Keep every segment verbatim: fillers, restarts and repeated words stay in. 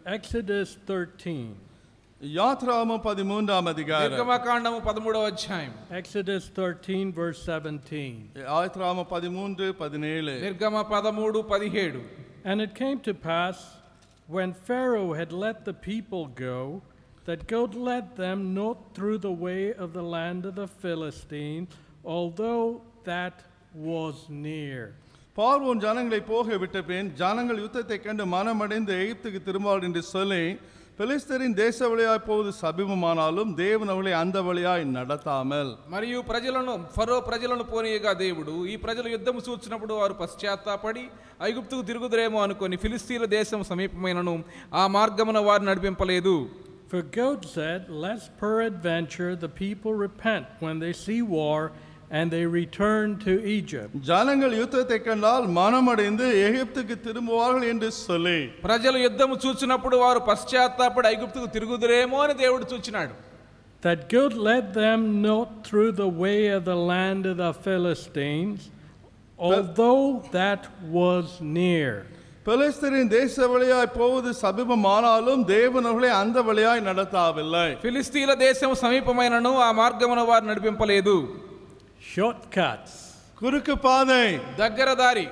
Exodus thirteen. యాత్రాగమం పదమూడవ అధ్యాయం. నిర్గమకాండము పదమూడవ అధ్యాయం. Exodus thirteen verse seventeen. యాత్రాగమం పదమూడు పదిహేడు. నిర్గమ పదమూడు పదిహేడు. And it came to pass, when Pharaoh had let the people go, that God led them not through the way of the land of the Philistines, although that was near. பார்வோன் ஜனங்களை போக விட்ட பின் ஜனங்கள் யுத்தத்தை கண்டு மனமடைந்து எகிப்துக்கு திரும்பார்கள் என்று சொல்லி பெலிஸ்தரின் தேச வழியாய் போவது సమీపమానాலும் దేవుని అవళి అంద వழிయాய் నడతామల్. మరియు ప్రజలను ఫరో ప్రజలను పోనీయగా దేవుడు ఈ ప్రజలు యుద్ధము చూచినప్పుడు వారు పశ్చాత్తాపడి ఐగుప్తుకు తిరుగుదురేమో అనుకొని ఫిలిస్తీన్ల దేశం సమీపమైనను ఆ మార్గమున వారు నడిపింపలేదు. For God said, lest peradventure the people repent when they see war and they return to Egypt. జనங்கள் యుద్ధத்தை கண்டால் மனமடைந்து எகிப்துக்கு திரும்புவார்கள் என்று சொல்லி ప్రజలు యుద్ధము చూచినప్పుడు వారు పశ్చాత్తాపడి ఐగుప్తుకు తిరుగుదురేమో అని దేవుడు చూచినాడు. That God led them not through the way of the land of the Philistines, although that was near. பெலிஸ்தரின் தேச வழியாய் போவது సమీపమానాலும் దేవుని అవళి అంద వழிయాய் నడతావిல்லை. ఫిలిస్తీన్ల దేశం సమీపమైనను ఆ మార్గమున వారు నడిపింపలేదు. Shortcuts. కురుకు పాதை, దగ్గర దారి.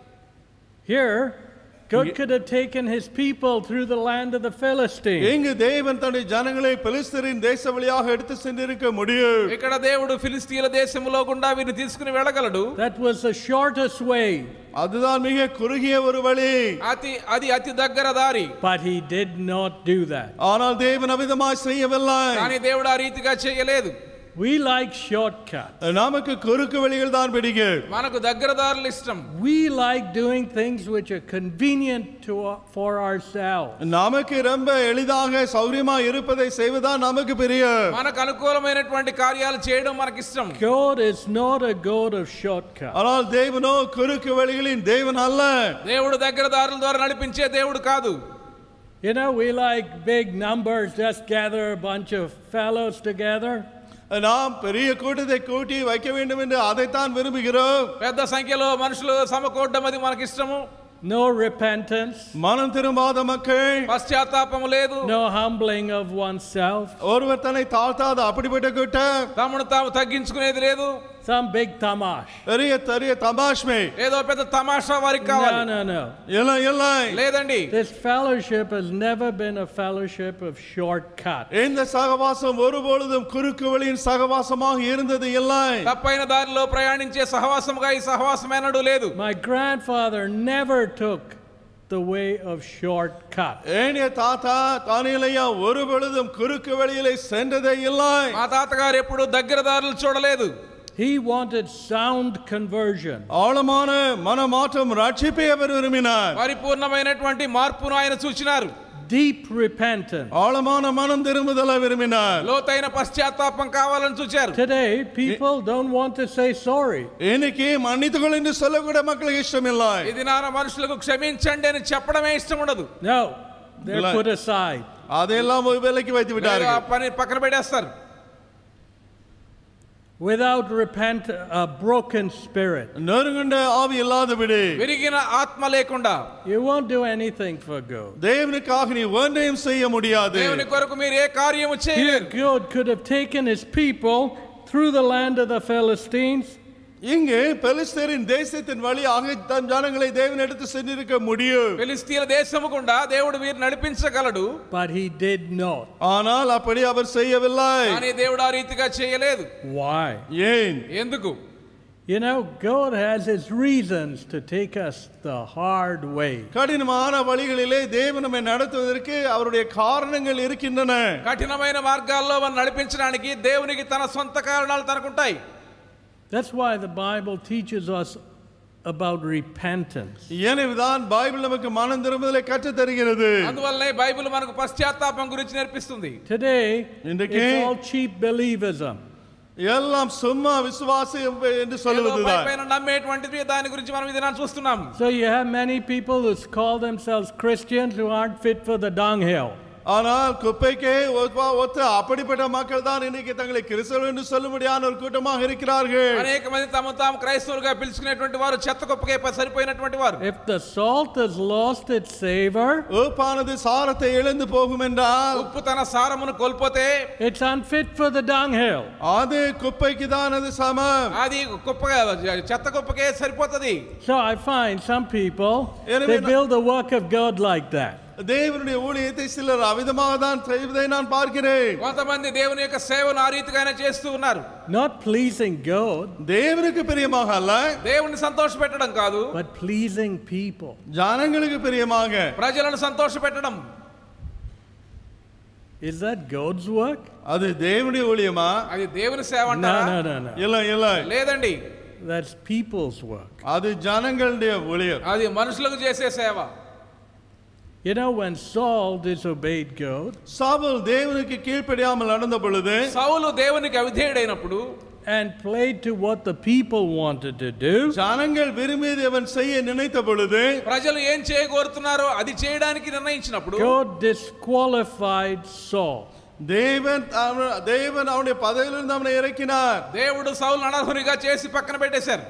Here God could have taken his people through the land of the Philistines. இங்கு தேவன் தன்னுடைய ஜனங்களை பெலிஸ்தரின் தேச வழியாக எடுத்து சென்றிருக்க முடியும். ఇక్కడ దేవుడు ఫిలిస్తీన్ల దేశములో గుండా వీరిని తీసుకుని వెళ్ళగలడు. That was the shortest way. அதுதான் மிக குறுகிய ஒரு வழி. అతి అది అతి దగ్గర దారి. But he did not do that. ஆனால் தேவன் அவிதமாய் செய்யவில்லை. కానీ దేవుడు ఆ రీతిగా చేయలేదు. We like shortcuts. நமக்கு குறுக்கு வழிகள் தான் பிடிக்கும். మనకు దగ్గర దారులు ఇష్టం. We like doing things which are convenient to for ourselves. நமக்கு ரொம்ப எளிதாக சௌரியமா இருப்பதை செய்வதுதான் நமக்கு பிரியம். మనకు అనుకూలమైనటువంటి కార్యాలు చేయడం మనకి ఇష్టం. God is not a God of shortcuts. ஆனால் தேவனோ குறுக்கு வழிகளின் தேவன் அல்ல. దేవుడు దగ్గర దారుల ద్వారా నడిపించే దేవుడు కాదు. You know, we like big numbers, just gather a bunch of fellows together. நாம் பெரிய கூட்டத்தை கூட்டி வைக்க வேண்டும் என்று அதைத்தான் விரும்புகிறோம். పెద్ద సంఖ్యలో మనుషులు సమకూడడం అది మనకి ఇష్టము. No repentance. மனம் திரும்பாத மக்கள். పశ్చాత్తాపము లేదు. No humbling of oneself. ஒருவர் தன்னை தாழ்த்தாத அப்படிப்பட்ட கூட்டம். తమను తాము తగ్గించుకునేది లేదు. Some big tamash. பெரிய பெரிய தமாஷ்மே. ఏదో పెద్ద తమాషా వారికి కావాలి. No, no, no. இல்லை இல்லை. లేదండి. This fellowship has never been a fellowship of shortcuts. இந்த சகவாசம் ஒருபொழுதும் குறுக்கு வழியின் சகவாசமாக இருந்தது இல்லை. తప్పైన దారిలో ప్రయాణించే సహవాసముగా ఈ సహవాసం ఎన్నడూ లేదు. My grandfather never took the way of shortcut. ஏனிய தாத்தா தானியலையா ஒருபொழுதும் குறுக்கு வழியிலே சென்றதே இல்லை. మా తాతగారు ఎప్పుడు దగ్గర దారులు చూడలేదు. He wanted sound conversion. ஆழமான மனமாற்றம் ரட்சிப்பை அவர் விரும்பினார். పరిపూర్ణమైనటువంటి మార్పును ఆయన సూచించారు. Deep repentance. ஆழமான மனம் திரும்புதலை விரும்பினார். లోతైన పశ్చాత్తాపం కావాలని చూచారు. Today people don't want to say sorry. இன்னைக்கு மன்னித்துக்கொள் என்று சொல்லக்கூட மக்களுக்கு இஷ்டம் இல்லை. ఇది నాన్న మనుషులకు క్షమించండి అని చెప్పడమే ఇష్టం ఉండదు. No, they're put aside. அதெல்லாம் விலைக்கு வைத்து விட்டார்கள். పని పక్కన పెట్టేస్తారు. Without repent, a broken spirit. நொறுங்குண்ட ஆவி இல்லாதபடி. విరిగిన ఆత్మ లేకుండా. You won't do anything for God. தேவனுக்காக நீ ஒன்றையும் செய்ய முடியாது. దేవుని కొరకు మీరు ఏ కార్యము చేయలేరు. God could have taken his people through the land of the Philistines. இங்கே பெலிஸ்தரின் தேசத்தின் வழியாக தன் ஜனங்களை தேவன் எடுத்து சென்றிருக்க முடியும். ఫిలిస్తీన్ల దేశము గుండా దేవుడు వీరిని నడిపించగలడు. But he did not. ஆனால் அப்படி அவர் செய்யவில்லை. కానీ దేవుడు ఆ రీతిగా చేయలేదు. Why? ஏன்? ఎందుకు? You know, God has his reasons to take us the hard way. கடினமான வழிகளிலே தேவன் நம்மை நடத்துவதற்கு அவருடைய காரணங்கள் இருக்கின்றன. కఠినమైన మార్గాల్లో మనం నడిపించడానికి దేవునికి తన సొంత కారణాలు తనకుంటాయి. That's why the Bible teaches us about repentance. எனவேதான் பைபிள் நமக்கு மனம் திரும்புதலை கற்றுத் தருகிறது. అందువల్లే బైబిల్ మనకు పశ్చాత్తాపం గురించి నేర్పిస్తుంది. Today it's all cheap believism. எல்லாம் சும்மா விசுவாசம் என்று சொல்லுவதுதான். పైన నమ్మేటువంటిది దాని గురించి మనం ఇది நான் చూస్తున్నాం. So you have many people who call themselves Christians who aren't fit for the dunghill. ஆனால் குப்பைக்கே ஒப்ப- ஒத்த அப்படிப்பட்ட மக்கள் தான் இன்னைக்கு தங்களை கிறிஸ்தவர்கள் என்று சொல்லும்படியான ஒரு கூட்டமாக இருக்கிறார்கள். అనేక మంది తమ తాము క్రైస్తవులుగా పిలుచుకునేటువంటి వారు చెత్త కుప్పకే సరిపోయినటువంటి వారు. If the salt has lost its savor, உப்பானது சாரத்தை இழந்து போகும் என்றால் ఉప్పు తన సారమును కోల్పోతే it's unfit for the dunghill. அது குப்பைக்கு தான் அது சமம். అది కుప్పగా చెత్త కుప్పకే సరిపోతది. So I find some people, Enemy they na- build the work of God like that. தேவனுடைய ஊழியத்தை சிலர் அவிதமாக தான் செய்வதை நான் பார்க்கிறேன். కొంతమంది దేవుని యొక్క సేవను ఆ రీతిగానే చేస్తూ ఉన్నారు. Not pleasing God, தேவனுக்கு பிரியமாக அல்ல, దేవుని సంతోష పెట్టడం కాదు, but pleasing people. ஜனங்களுக்கு பிரியமாக. ప్రజలను సంతోష పెట్టడం. Is that God's work? அது தேவனுடைய ஊழியமா? అది దేవుని సేవ No, అంటారా? no, no, no. இல்ல இல்ல, లేదండి, That's people's work. அது ஜனங்களுடைய ஊழியம். అది మనుషులకు చేసే సేవ. You know, when Saul disobeyed God, Samuel தேவனுக்கு கீழ்ப்படியாமல் நடந்த பொழுது సౌలు దేవునికి అవిధేయుడైనప్పుడు and played to what the people wanted to do, ஜனங்கள் விரும்பியதை அவன் செய்ய நினைத்த பொழுது ప్రజలు ఏం చేయగోరుతున్నారో అది చేయడానికి నిర్ణయించినప్పుడు God disqualified Saul. தேவன் அவன- தேவன் அவனுடைய பதவியிலிருந்து அவனை இறக்கினார். దేవుడు సౌలును అనర్హునిగా చేసి పక్కన పెట్టేశారు.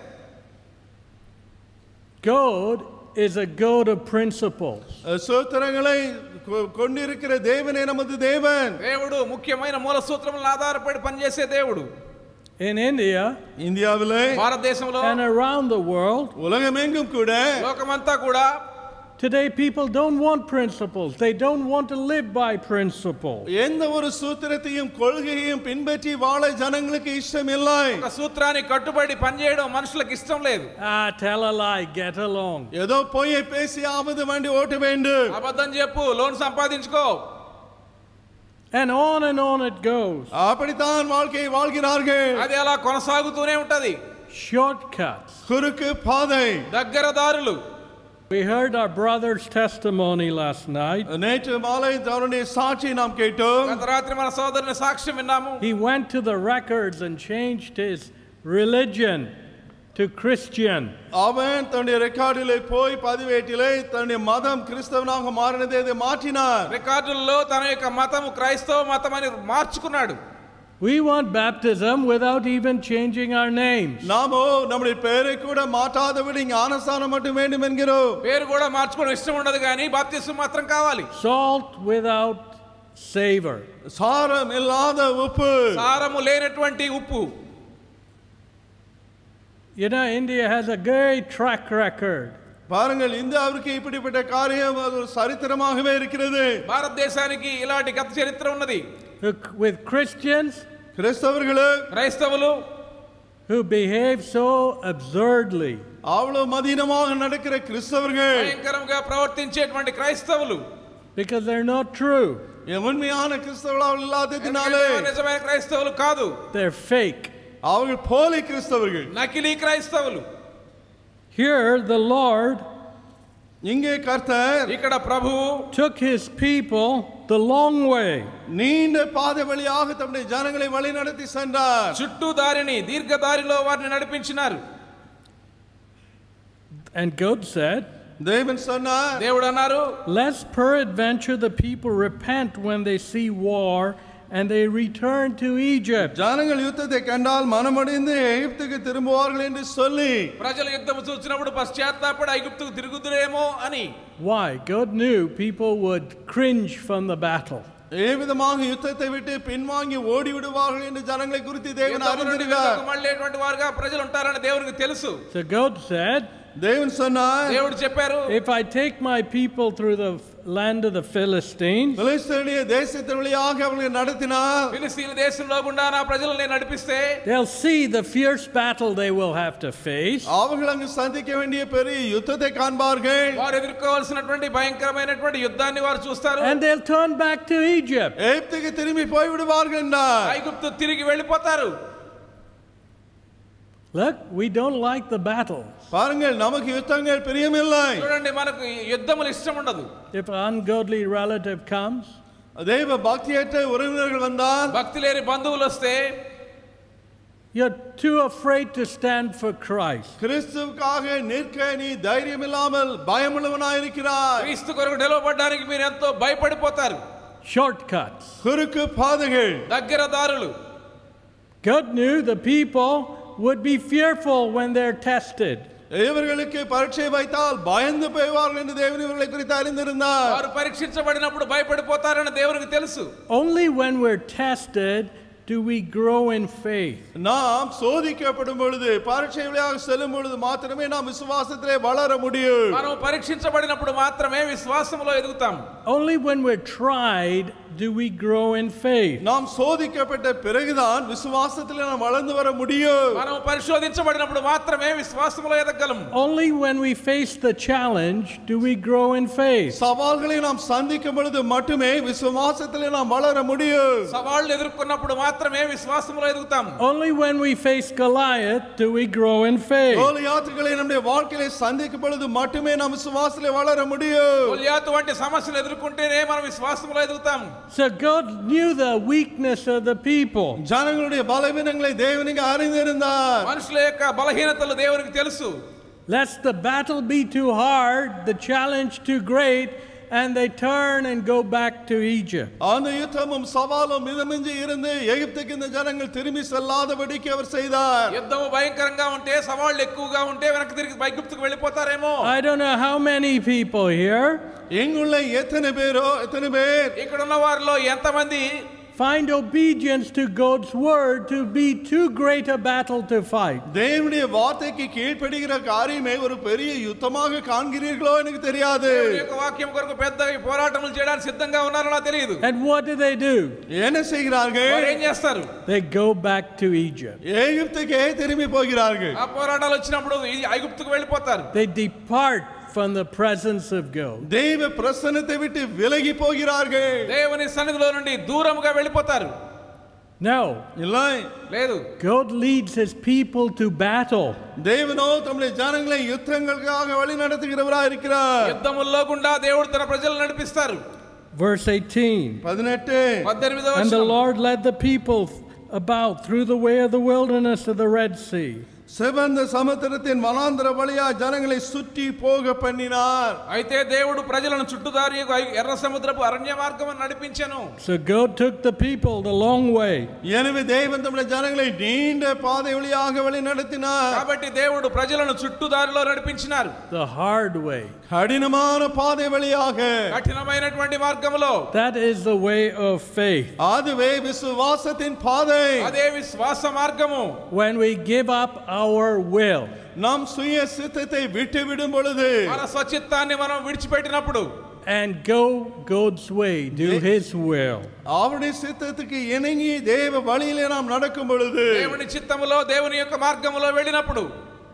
God is a God of principles. சூத்திரங்களை கொ- கொண்டிருக்கிற தேவனே நமது தேவன். దేవుడు ముఖ్యమైన మూల సూత్రములను ఆధారపడి పనిచేసే దేవుడు. In India இந்தியாவிலே భారతదేశంలో and around the world, உலகமெங்கும் கூட లోకమంతా కూడా today people don't want principles. They don't want to live by principles. எந்த ஒரு சூத்திரத்தையும் கொள்கையையும் பின்பற்றி வாழ ஜனங்களுக்கு இஷ்டம் இல்லை. ఒక సూత్రానికి కట్టుబడి పనిచేయడం మనుషులకు ఇష్టం లేదు. Ah, tell a lie, get along. ஏதோ பொய்யை பேசியாவது வண்டி ஓட்ட வேண்டும். అబద్ధం చెప్పు, లోన్ సంపాదించుకో. And on and on it goes. அப்படித்தான் வாழ்க்கையை வாழ்கிறார்கள். అది అలా కొనసాగుతూనే ఉంటది. Shortcuts. குறுக்கு பாதை. దగ్గర దారులు. We heard our brother's testimony last night. நேற்று மாலை அவருடைய சாட்சி நாம் கேட்டோம். గత రాత్రి మన సోదరుని సాక్ష్యం విన్నాము. He went to the records and changed his religion to Christian. அவன் தன்னுடைய ரெக்கார்டிலே போய் பதிவேட்டிலே தன்னுடைய மதம் கிறிஸ்தவனாக மாறினதை அதை மாற்றினார். రికార్డుల్లో తన యొక్క మతము క్రైస్తవ మతం అని మార్చుకున్నాడు. We want baptism without even changing our names. நாமோ நம்முடைய பெயரை கூட மாற்றாதபடி ஞானஸ்நானம் மட்டும் வேண்டும் என்கிறோம். పేరు కూడా మార్చుకోవడం ఇష్టం ఉండదు కానీ బాప్తిసం మాత్రం కావాలి. Salt without savor. சாரம் இல்லாத உப்பு. సారము లేనటువంటి ఉప్పు. You know, India has a great track record. பாருங்கள், இந்தியாவிற்கு இப்படிப்பட்ட காரியம் அது ஒரு சரித்திரமாகவே இருக்கிறது. భారతదేశానికి ఇలాంటి గత చరిత్ర ఉన్నది. With Christians கிறிஸ்தவர்களே క్రైస్తవులు who behave so absurdly. அவ்வளவு மதீனமாக நடக்கிற கிறிஸ்தவர்கள் భయంకరంగా ప్రవర్తించేటువంటి క్రైస్తవులు Because they're not true. உண்மையான கிறிஸ்தவர்களாக இல்லாததினாலே నిజమైన క్రైస్తవులు కాదు, They're fake. அவர்கள் போலி கிறிஸ்தவர்கள். నకిలీ క్రైస్తవులు. Here the Lord இங்கே கர்த்தர் ఇక్కడ ప్రభువు took his people the long way. நீண்ட பாதை வழியாக தம்முடைய ஜனங்களை வழிநடத்தி சென்றார். చుట్టూ దారిని దీర్ఘ దారిలో వారిని నడిపించినారు. And God said, தேவன் சொன்னார், దేవుడు అన్నారు, lest peradventure the people repent when they see war and they return to Egypt. ஜனங்கள் யுத்தத்தை கண்டால் மனமடைந்து எகிப்துக்கு திரும்புவார்கள் என்று சொல்லி ప్రజలు యుద్ధము చూసినప్పుడు పశ్చాత్తాపడి ఐగుప్తుకు తిరుగుదురేమో అని. Why? God knew people would cringe from the battle. ఏ విధமாக యుద్ధத்தை விட்டு பின்வாங்கி ஓடி விடுவார்கள் என்று ஜனங்களை குறித்து தேவன் యుద్ధము నుండి அறிந்திருக்கிறார். వెనుకకు మళ్ళేటువంటి వారుగా ప్రజలు ఉంటారని దేవునికి తెలుసు. So God said, தேவன் சொன்னார், దేవుడు చెప్పారు, if I take my people through the land of the Philistines, பெலிஸ்தருடைய தேசத்தின் வழியாக அவர்களை நடத்தினார். ఫిలిస్తీన్ల దేశంలో గుండా నా ప్రజలను నేను నడిపిస్తే they'll see the fierce battle they will have to face. அவர்கள் அங்கு சந்திக்க வேண்டிய பெரிய யுத்தத்தை காண்பார்கள். వారు ఎదుర్కోవాల్సినటువంటి భయంకరమైనటువంటి యుద్ధాన్ని వారు చూస్తారు. And they'll turn back to Egypt. எகிப்துக்கு திரும்பி போய் விடுவார்கள் என்றார். ఐగుప్తు తిరిగి వెళ్ళిపోతారు. Look, we don't like the battle. பாருங்கள், நமக்கு யுத்தங்கள் பிரியமில்லை. చూడండి, మనకు యుద్ధములు ఇష్టం ఉండదు. If an ungodly relative comes, தேவ பக்தியற்ற உறவினர்கள் வந்தால், భక్తి లేని బంధువులు వస్తే you're too afraid to stand for Christ. கிறிஸ்துவுக்காக நிற்க நீ தைரியம் இல்லாமல் பயமுள்ளவனாய் இருக்கிறாய். క్రీస్తు కొరకు నిలవబడడానికి మీరు ఎంతో భయపడిపోతారు. shortcuts. குறுக்கு பாதைகள். దగ్గర దారులు. God knew the people would be fearful when they're tested. இவர்களுக்கு பரீட்சை வைத்தால் பயந்து போய்வார்கள் என்று தேவன் இவர்களை குறித்து அறிந்திருந்தார். వారు పరీక్షించబడినప్పుడు భయపడిపోతారని దేవునికి తెలుసు. Only when we're tested do we grow in faith. நாம் சோதிக்கப்படும் பொழுது பரீட்சை வழியாக செல்லும் பொழுது மாத்திரமே நாம் விசுவாசத்திலே வளர முடியும். మనం పరీక్షించబడినప్పుడు మాత్రమే విశ్వాసములో ఎదుగుతాం. Only when we're tried do we grow in faith. நாம் சோதிக்கப்பட்ட பிறகுதான் விசுவாசத்திலே நாம் வளர்ந்து வர முடியும். మనం పరిశోధించబడినప్పుడు మాత్రమే విశ్వాసములో ఎదగలం. Only when we face the challenge do we grow in faith. సవాల్களை நாம் சந்திக்கும் பொழுது மட்டுமே விசுவாசத்திலே நாம் வளர முடியும். సవాళ్లు ఎదుర్కొన్నప్పుడు మాత్రమే విశ్వాసములో ఎదుగుతాం. Only when we face Goliath do we grow in faith. கோலியாத்துகளை நம்முடைய வாழ்க்கையிலே சந்திக்கும் பொழுது மட்டுமே நாம் விசுவாசத்திலே வளர முடியும். గొలియాతు వంటి సమస్యలు ఎదుర్కొంటేనే మనం విశ్వాసములో ఎదుగుతాం. So God knew the weakness of the people. ஜனங்களுடைய பலவீனங்களை தேவனுக்கு அறிந்திருந்தார். మనుషుల యొక్క బలహీనతలు దేవునికి తెలుసు. Lest the battle be too hard, the challenge too great, and they turn and go back to Egypt. அந்த யுத்தமும் சவாலும் மிதமிஞ்சி இருந்து எகிப்துக்கு இந்த ஜனங்கள் திரும்பி செல்லாதபடிக்கு அவர் செய்தார். యుద్ధము భయంకరంగా ఉంటే సవాళ్లు ఎక్కువగా ఉంటే వెనక్కి తిరిగి ఐగుప్తుకు వెళ్ళిపోతారేమో. I don't know how many people here எங்குள்ள எத்தனை பேரோ எத்தனை பேர் ఇక్కడ ఉన్న వారిలో ఎంతమంది find obedience to God's word to be too great a battle to fight. தேவனுடைய வார்த்தைக்கு கீழ்ப்படிகிற காரியமே ஒரு பெரிய யுத்தமாக காண்கிறீர்களோ எனக்கு தெரியாது. దేవుని యొక్క వాక్యం కొరకు పెద్ద పోరాటములు చేయడానికి సిద్ధంగా ఉన్నారో నాకు తెలియదు. And what do they do? என்ன செய்கிறார்கள்? వారు ఏం చేస్తారు? They go back to Egypt. எகிப்துக்கே திரும்பி போகிறார்கள். ఆ పోరాటాలు వచ్చినప్పుడు ఐగుప్తుకు వెళ్ళిపోతారు. They depart from the presence of God. தேவ பிரசன்னத்தை விட்டு விலகி போகிறார்கள். దేవుని సన్నిధిలో నుండి దూరంగా వెళ్ళిపోతారు. No. இல்லை. లేదు. God leads his people to battle. தேவனோ தம்முடைய ஜனங்களை யுத்தங்களுக்காக வழி நடத்துகிறவராய் இருக்கிறார். యుద్ధముల్లో గుండా దేవుడు తన ప్రజలను నడిపిస్తారు. Verse eighteen. பதினெட்டு. పద్దెనిమిదవ And the వచనం. Lord led the people about through the way of the wilderness of the Red Sea. சிவந்த சமுத்திரத்தின் வனாந்தர வழியா ஜனங்களை சுற்றி போக பண்ணினார். అయితే దేవుడు ప్రజలను చుట్టుదారి ఎర్ర సముద్రపు అరణ్య మార్గమును నడిపించెను. So God took the people the long way. எனவே தேவன் தம்முடைய ஜனங்களை நீண்ட பாதை வழியாக வழி நடத்தினார். కాబట్టి దేవుడు ప్రజలను చుట్టుదారిలో నడిపించినారు. The hard way. கடினமான பாதை வழியாக. కఠినమైనటువంటి మార్గములో. That is the way of faith. அதுவே விசுவாசத்தின் பாதை. అదే విశ్వాస మార్గము. When we give up our will. நாம் சுய சித்தத்தை விட்டு விடும் பொழுது మన స్వచిత్తాన్ని మనం విడిచిపెట్టినప్పుడు and go God's way, do his will. அவருடைய சித்தத்துக்கு இணங்கி தேவ வழியிலே நாம் நடக்கும் பொழுது దేవుని చిత్తములో దేవుని యొక్క మార్గములో వెళ్ళినప్పుడు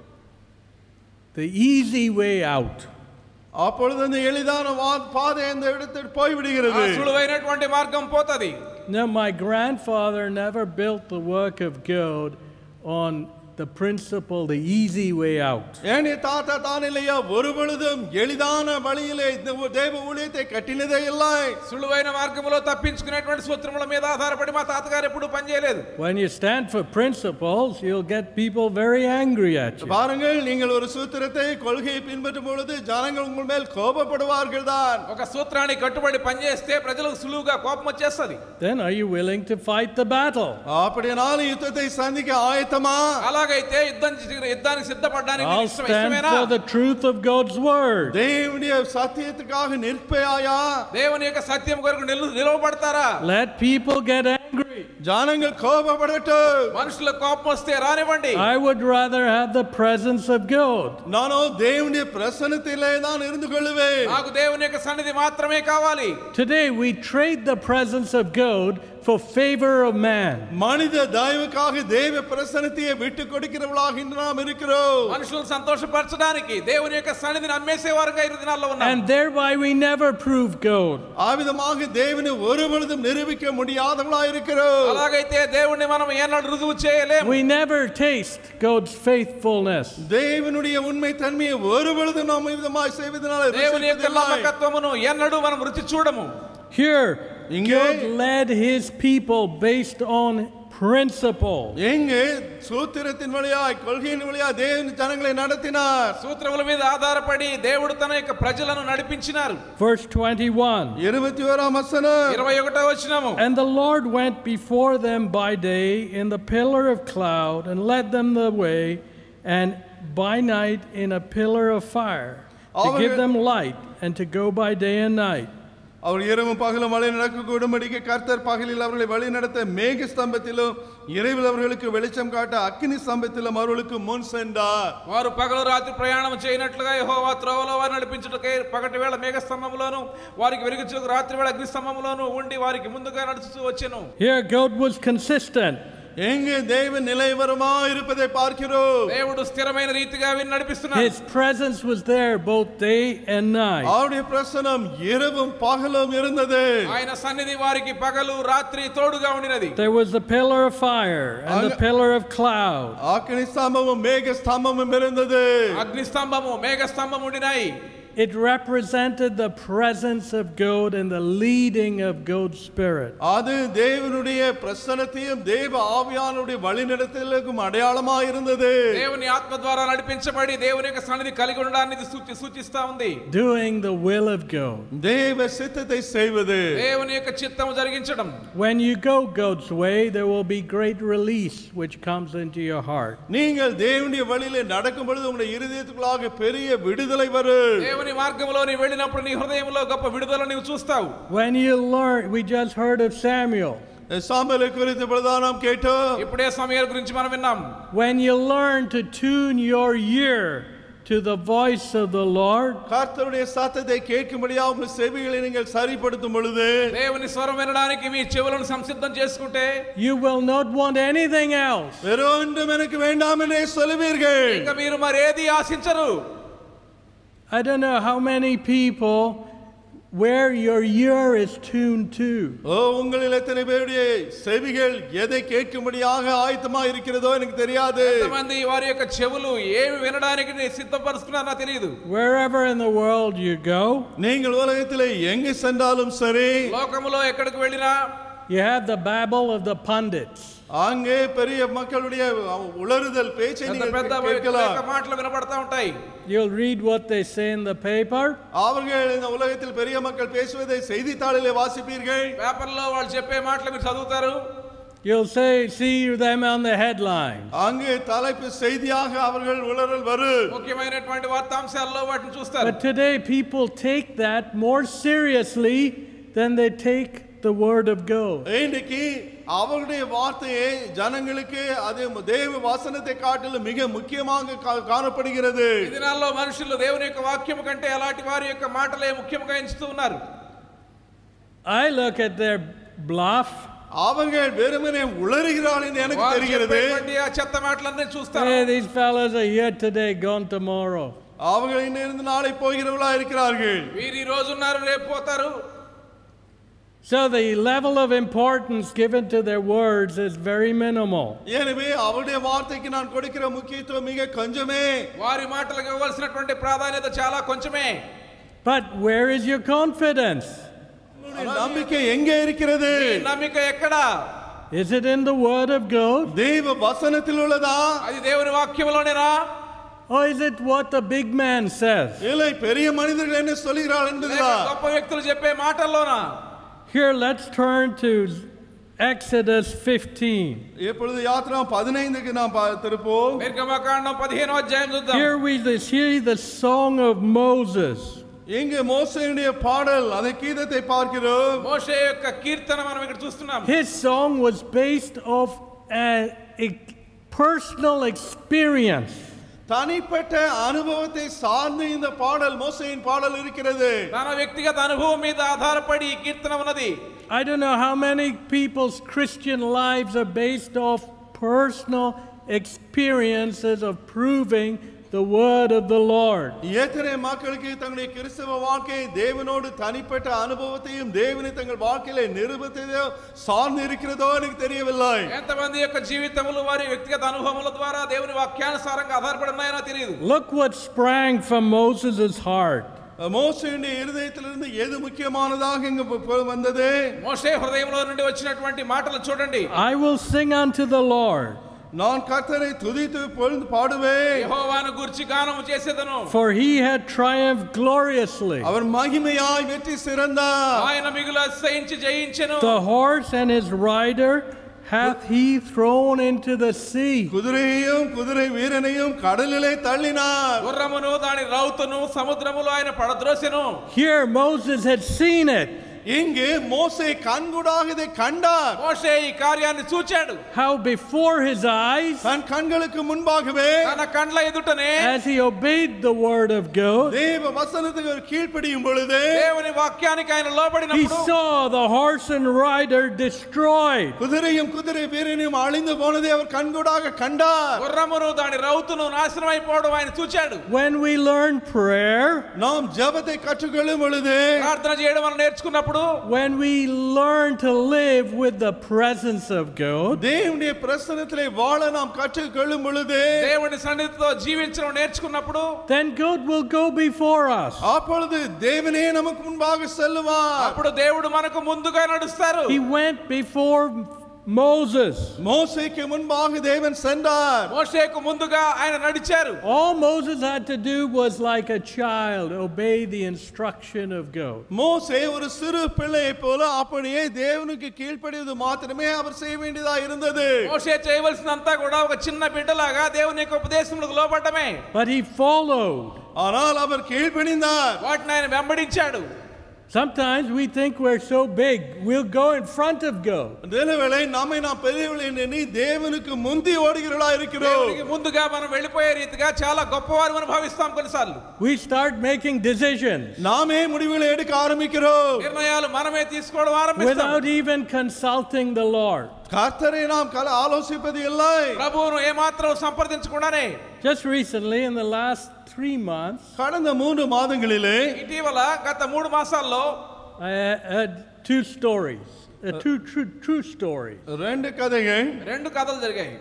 the easy way out. அப்பொழுது அந்த எளிதான பாதை அந்த இடத்தில் போய் விடுகிறது. సులువైనటువంటి మార్గం పోతది. Now my grandfather never built the work of God on the principle, the easy way out. ஏனே தாத்தா தான் இல்லையா ஒரு பொழுதும் எளிதான வழியிலே தேவ ஊழியத்தை கட்டினதே இல்லை. సులువైన మార్గములో తప్పించుకునేటువంటి సూత్రముల మీద ఆధారపడి మా తాతగారు ఎప్పుడు పని చేయలేదు. When you stand for principles, you'll get people very angry at you. பாருங்கள், நீங்கள் ஒரு சூத்திரத்தை கொள்கையை பின்பற்றும் பொழுது ஜனங்கள் உங்கள் மேல் கோபப்படுவார்கள் தான். ఒక సూత్రానికి కట్టుబడి పని చేస్తే ప్రజలకు సులువుగా కోపం వచ్చేస్తది. Then are you willing to fight the battle? அப்படினாலும் யுத்தத்தை சந்திக்க ஆயத்தமா? అలాగైతే యుద్ధం యుద్ధానికి సిద్ధపడడానికి I'll stand for the truth of God's word. దేవుని సత్యத்துக்காக நிற்பாயா? దేవుని యొక్క సత్యం కొరకు నిలవబడతారా? Let people get angry. ஜனங்கள் கோபப்படட்டும். మనుషుల కోపం వస్తే రానివ్వండి. I would rather have the presence of God. நானோ தேவனுடைய பிரசன்னத்திலே தான் இருந்து கொள்வேன். నాకు దేవుని యొక్క సన్నిధి మాత్రమే కావాలి. Today we trade the presence of God for favor of man. மனித தயவுக்காக தேவ பிரசன்னத்தை விட்டு கொடுக்கிறவர்களாக இன்று நாம் இருக்கிறோம். మనుషులను సంతోషపరచడానికి దేవుని యొక్క సన్నిధిని అమ్మేసేవారుగా ఈ దినాల్లో ఉన్నాం. And thereby we never prove God. ஆவிதமாக தேவனை ஒருபொழுதும் நிரூபிக்க முடியாதவர்களாக இருக்கிறோம். అలాగైతే దేవుణ్ణి మనం ఏనాడు రుజువు చేయలేము. We never taste God's faithfulness. தேவனுடைய உண்மை தன்மையை ஒருபொழுதும் நாம் விதமாய் செய்வதனால దేవుని యొక్క నమ్మకత్వమును ఎన్నడూ మనం రుచి చూడము. Here God led his people based on principle. எங்கே சூத்திரத்தின் வழியாய் கொள்கையின் வழியாய் தேவன் ஜனங்களை நடத்தினார். సూత్రముల మీద ఆధారపడి దేవుడు తన యొక్క ప్రజలను నడిపించినారు. Verse twenty-one. இருபத்தி ஓராம் வசனம். ఇరవై ఒకటవ వచనము. And the Lord went before them by day in the pillar of cloud and led them the way, and by night in a pillar of fire, to give them light and to go by day and night. அவர் இரவும் பகலும் வழி நடக்க கூடும்படிக்கு கர்த்தர் பகலில் அவர்களை வழி நடத்த மேக ஸ்தம்பத்திலும் இரவில் அவர்களுக்கு வெளிச்சம் காட்ட அக்கினி ஸ்தம்பத்திலும் அவர்களுக்கு முன் சென்றார். వారు పగలు రాత్రి ప్రయాణం చేయనట్లుగా యెహోవా త్రోవలో వారిని నడిపించుటకై పగటి వేళ మేఘ స్తంభములోను వారికి వెలుగుచుటకు రాత్రి వేళ అగ్ని స్తంభములోను ఉండి వారికి ముందుగా నడుచుతూ వచ్చెను. Here God was consistent. எங்கே தேவன் நிலைவரமாய் இருப்பதை பார்க்கிறோம். దేవుడు స్థిరమైన రీతిగా వీరిని నడిపిస్తున్నాడు. His presence was there both day and night. அவருடைய பிரசன்னம் இரவும் பகலும் இருந்தது. ఆయన సన్నిధి వారికి పగలు రాత్రి తోడుగా ఉండినది. There was the pillar of fire and the pillar of cloud. அக்கினி ஸ்தம்பமும் மேக ஸ்தம்பமும் இருந்தது. అగ్ని స్తంభము మేఘ స్తంభము ఉండినాయి. It represented the presence of God and the leading of God's Spirit. அது தேவனுடைய பிரசன்னத்தையும் தேவ ஆவியானவருடைய வழிநடத்தலுக்கும் அடையாளமாக இருந்தது. దేవుని ఆత్మ ద్వారా నడిపించబడి దేవుని యొక్క సన్నిధి కలిగి ఉండడాన్ని సూచి సూచిస్తా ఉంది. Doing the will of God. தேவ சித்தத்தை செய்வது. దేవుని యొక్క చిత్తము జరిగించడం. When you go God's way, there will be great release which comes into your heart. நீங்கள் தேவனுடைய வழியிலே நடக்கும் பொழுது உங்களுடைய இருதயத்துக்குள்ளாக பெரிய விடுதலை வரும். దేవుని మార్గములో నీ వెళ్ళినప్పుడు నీ హృదయములో గొప్ప విడుదల నీవు చూస్తావు. When you learn, we just heard of Samuel. சாமுவேலை குறித்து பிரதானம் கேட்டோம். ఇప్పుడే సమూయేలు గురించి మనం విన్నాం. When you learn to tune your ear to the voice of the Lord, கர்த்தருடைய சத்தத்தை கேட்கும்படியாக உங்கள் செவிகளை நீங்கள் சரிப்படுத்தும் பொழுது, దేవుని స్వరం వినడానికి మీ చెవులను సంసిద్ధం చేసుకుంటే, you will not want anything else. வேறொன்றும் எனக்கு வேண்டாம் என்றே சொல்லுவீர்கள். ఇంకా మీరు మరేది ఆశించరు. I don't know how many people where your ear is tuned to. ஓ உங்களில் எத்தனை பேருடைய செவிகள் எதை கேட்கும்படியாக ஆயத்தமா இருக்கிறதோ எனக்கு தெரியாது. ఎంతమంది వారి యొక్క చెవులు ఏమి వినడానికి సిద్ధపరుచుకున్నారో తెలియదు. Wherever in the world you go, நீங்கள் உலகத்திலே எங்கே சென்றாலும் சரி, లోకములో ఎక్కడికి వెళ్ళినా, you have the babble of the pundits. அங்கே பெரிய மக்களுடைய உளறுதல் பேச்சை நீங்கள் கேட்கலாம். మాటలు వినబడతా ఉంటాయి. You'll read what they say in the paper. அவர்கள் இந்த உலகத்தில் பெரிய மக்கள் பேசுவதை செய்தித்தாளிலே வாசிப்பீர்கள். పేపర్లో వాళ్ళు చెప్పే మాటలు మీరు చదువుతారు. You'll say see them on the headlines. அங்கே தலைப்பு செய்தியாக அவர்கள் உளறல் வரும். ముఖ్యమైనటువంటి వార్తాంశాల్లో వాటిని చూస్తారు. But today people take that more seriously than they take the word of God. இன்றைக்கு அவருடைய வார்த்தையை ஜனங்களுக்கு அது தேவ வசனத்தை காட்டிலும் மிக முக்கியமாக காணப்படுகிறது. ఈ దినాల్లో మనుషులు దేవుని యొక్క వాక్యము కంటే అలాంటి వారి యొక్క మాటలే ముఖ్యంగా ఎంచుతూ ఉన్నారు. I look at their bluff. அவர்கள் வெறுமனே உளறுகிறார்கள் என்று எனக்கு தெரிகிறது. ఆ చెత్త మాటలన్నీ చూస్తారు. Hey, these fellows are here today, gone tomorrow. அவர்கள் இன்னிருந்து நாளை போகிறவர்களா இருக்கிறார்கள். వీరు ఈ రోజు ఉన్నారు, రేపు పోతారు. So the level of importance given to their words is very minimal. எனவே அவருடைய வார்த்தைக்கு நான் கொடுக்கிற முக்கியத்துவம் மிக கொஞ்சமே. వారి మాటలకు ఇవ్వాల్సినటువంటి ప్రాధాన్యత చాలా కొంచెమే. But where is your confidence? நம்பிக்கை எங்கே இருக்கிறது? నమ్మిక ఎక్కడా? Is it in the word of God? தேவ வசனத்தில் உள்ளதா? అది దేవుని వాక్యములోనేనా? Or is it what the big man says? இல்லை பெரிய மனிதர்கள் என்ன சொல்கிறார்கள் என்பதுதா? గొప్ప వ్యక్తులు చెప్పే మాటల్లోనా? Here let's turn to Exodus fifteen. இப்பொழுது யாத்ரா பதினைந்துக்கு நாம் திருப்போம். నిర్గమకాండం పదిహేనవ అధ్యాయం చూద్దాం. Here we see the song of Moses. இங்கே மோசேயுடைய பாடல் அந்த கீதத்தை பார்க்கிறோம். మోషే యొక్క కీర్తన మనం ఇక్కడ చూస్తున్నాం. His song was based off a, a personal experience. தனிப்பட்ட அனுபவத்தை சார்ந்து இந்த பாடல் மோசேயின் பாடல் இருக்கிறது. తన వ్యక్తిగత అనుభవం మీద ఆధారపడి ఈ కీర్తన ఉన్నది. I don't know how many people's Christian lives are based off personal experiences of proving the word of the Lord. எத்தனை மக்களுக்கு தங்களுடைய கிறிஸ்தவ வாழ்க்கை தேவனோடு தனிப்பட்ட அனுபவத்தையும் தேவனை தங்கள் வாழ்க்கையிலே நிரூபித்ததோ சார்ந்து இருக்கிறதோ எனக்கு தெரியவில்லை. ఎంతమంది యొక్క జీవితములు వారి వ్యక్తిగత అనుభవముల ద్వారా దేవుని వాక్యానుసారంగా ఆధారపడి ఉన్నాయో తెలియదు. Look what sprang from Moses' heart. మోషేయుని హృదయத்திலிருந்து எது ముఖ్యமானதாக இங்கு ப- வந்தது? మోషే హృదయంలో నుండి వచ్చినటువంటి మాటలు చూడండి. I will sing unto the Lord, நான் கர்த்தரை துதித்து பொழுது பாடுவேன். యెహోవాను గూర్చి గానము చేసేదను. for he had triumphed gloriously. அவர் மகிமையாய் வெற்றி சிறந்தார். ఆయన మిగులు అతిశయించి జయించెను. The horse and his rider hath he thrown into the sea. குதிரையையும் குதிரை வீரனையும் கடலிலே தள்ளினார். గుర్రమును దాని రౌతును సముద్రములో ఆయన పడద్రోసెను. Here Moses had seen it. இங்கே மோசே கண்கூடாக இதை கண்டார். మోషే ఈ కార్యాన్ని చూచాడు. How before his eyes, தன் கண்களுக்கு முன்பாகவே తన కండ్ల ఎదుటనే as he obeyed the word of God, தேவ வசனத்துக்கு அவர் கீழ்ப்படியும் பொழுது దేవుని వాక్యానికి ఆయన he లోబడినప్పుడు saw the horse and rider destroyed. குதிரையும் குதிரை வீரனையும் அழிந்து போனதை அவர் கண்கூடாக கண்டார். గుర్రమును దాని రౌతును నాశనం అయిపోవడం ఆయన చూచాడు. When we learn prayer, நாம் ஜெபத்தை கற்றுக்கொள்ளும் பொழுது ప్రార్థన చేయడం మనం నేర్చుకున్నప్పుడు when we learn to live with the presence of God, தேவனுடைய பிரசன்னத்திலே வாழ நாம் கற்றுக்கொள்ளும் பொழுது దేవుని సన్నిధితో జీవించడం నేర్చుకున్నప్పుడు then God will go before us. அப்பொழுது தேவனே நமக்கு முன்பாக செல்லுவார். అప్పుడు దేవుడు మనకు ముందుగా నడుస్తారు. He went before Moses. மோசேக்கு முன்பாக தேவன் சென்றார். మోషేకు ముందుగా ఆయన నడిచారు. All Moses had to do was like a child obey the instruction of God. மோசே ஒரு சிறு பிள்ளையைப் போல அப்படியே தேவனுக்கு கீழ்ப்படிவது மாத்திரமே அவர் செய்ய வேண்டியதா இருந்தது. మోషే చేయవలసినంతా కూడా ఒక చిన్న బిడ్డలాగా దేవుని యొక్క ఉపదేశములకు లోబడటమే. But he followed. ஆனால் அவர் கீழ்ப்படிந்தார். వాటిని ఆయన వెంబడించాడు. Sometimes we think we're so big, we'll go in front of God. தேவவேளை நம்மை நாம் பெரியவர்கள் என்று எண்ணி தேவனுக்கு முந்தி ஓடுகிறவர்களா இருக்கிறோம். దేవునికి ముందుగా మనం వెళ్ళిపోయే రీతిగా చాలా గొప్పవారు మనం భావిస్తాం కొన్నిసార్లు. We start making decisions நாமே முடிவுகளை எடுக்க ஆரம்பிக்கிறோம். నిర్ణయాలు మనమే తీసుకోవడం ఆరంభిస్తాం. without even consulting the Lord. கர்த்தரை நாம் கல ஆலோசிப்பது இல்லை. ప్రభువును ఏమాత్రం సంప్రదించకుండానే Just recently, in the last three months, கடந்த மூன்று மாதங்களிலே ఇటీవల గత మూడు మాసాల్లో I had two stories, uh, two true, true stories. ரெண்டு கதைகள். రెండు కథలు జరిగాయి.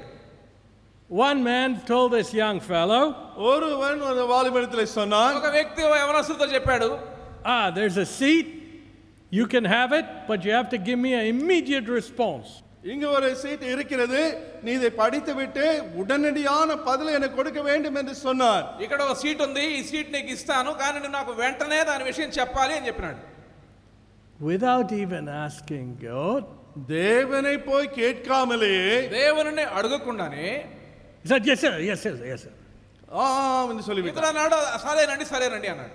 One man told this young fellow, ஒருவன் ஒரு வாலிபனிடத்திலே சொன்னான், ఒక వ్యక్తి యవనస్తుడితో చెప్పాడు, ah, there's a seat, you can have it, but you have to give me an immediate response. இங்க ஒரு சீட் இருக்கிறது, நீ இதை படித்து விட்டு உடனடியான பதிலை எனக்கு கொடுக்க வேண்டும் என்று சொன்னார். ఇక్కడ ఒక సీట్ ఉంది, ఈ సీట్ నీకు ఇస్తాను, కానీ నువ్వు నాకు వెంటనే దాని విషయం చెప్పాలి అని చెప్పినాడు. Without even asking God, தேவனை போய் கேட்காமலே దేవుని అడగకుండానే he said, yes sir, yes sir, yes sir. ஆம் என்று சொல்லிவிட்டார். ఇతడు అన్నాడు, సరేనండి సరేనండి అన్నాడు.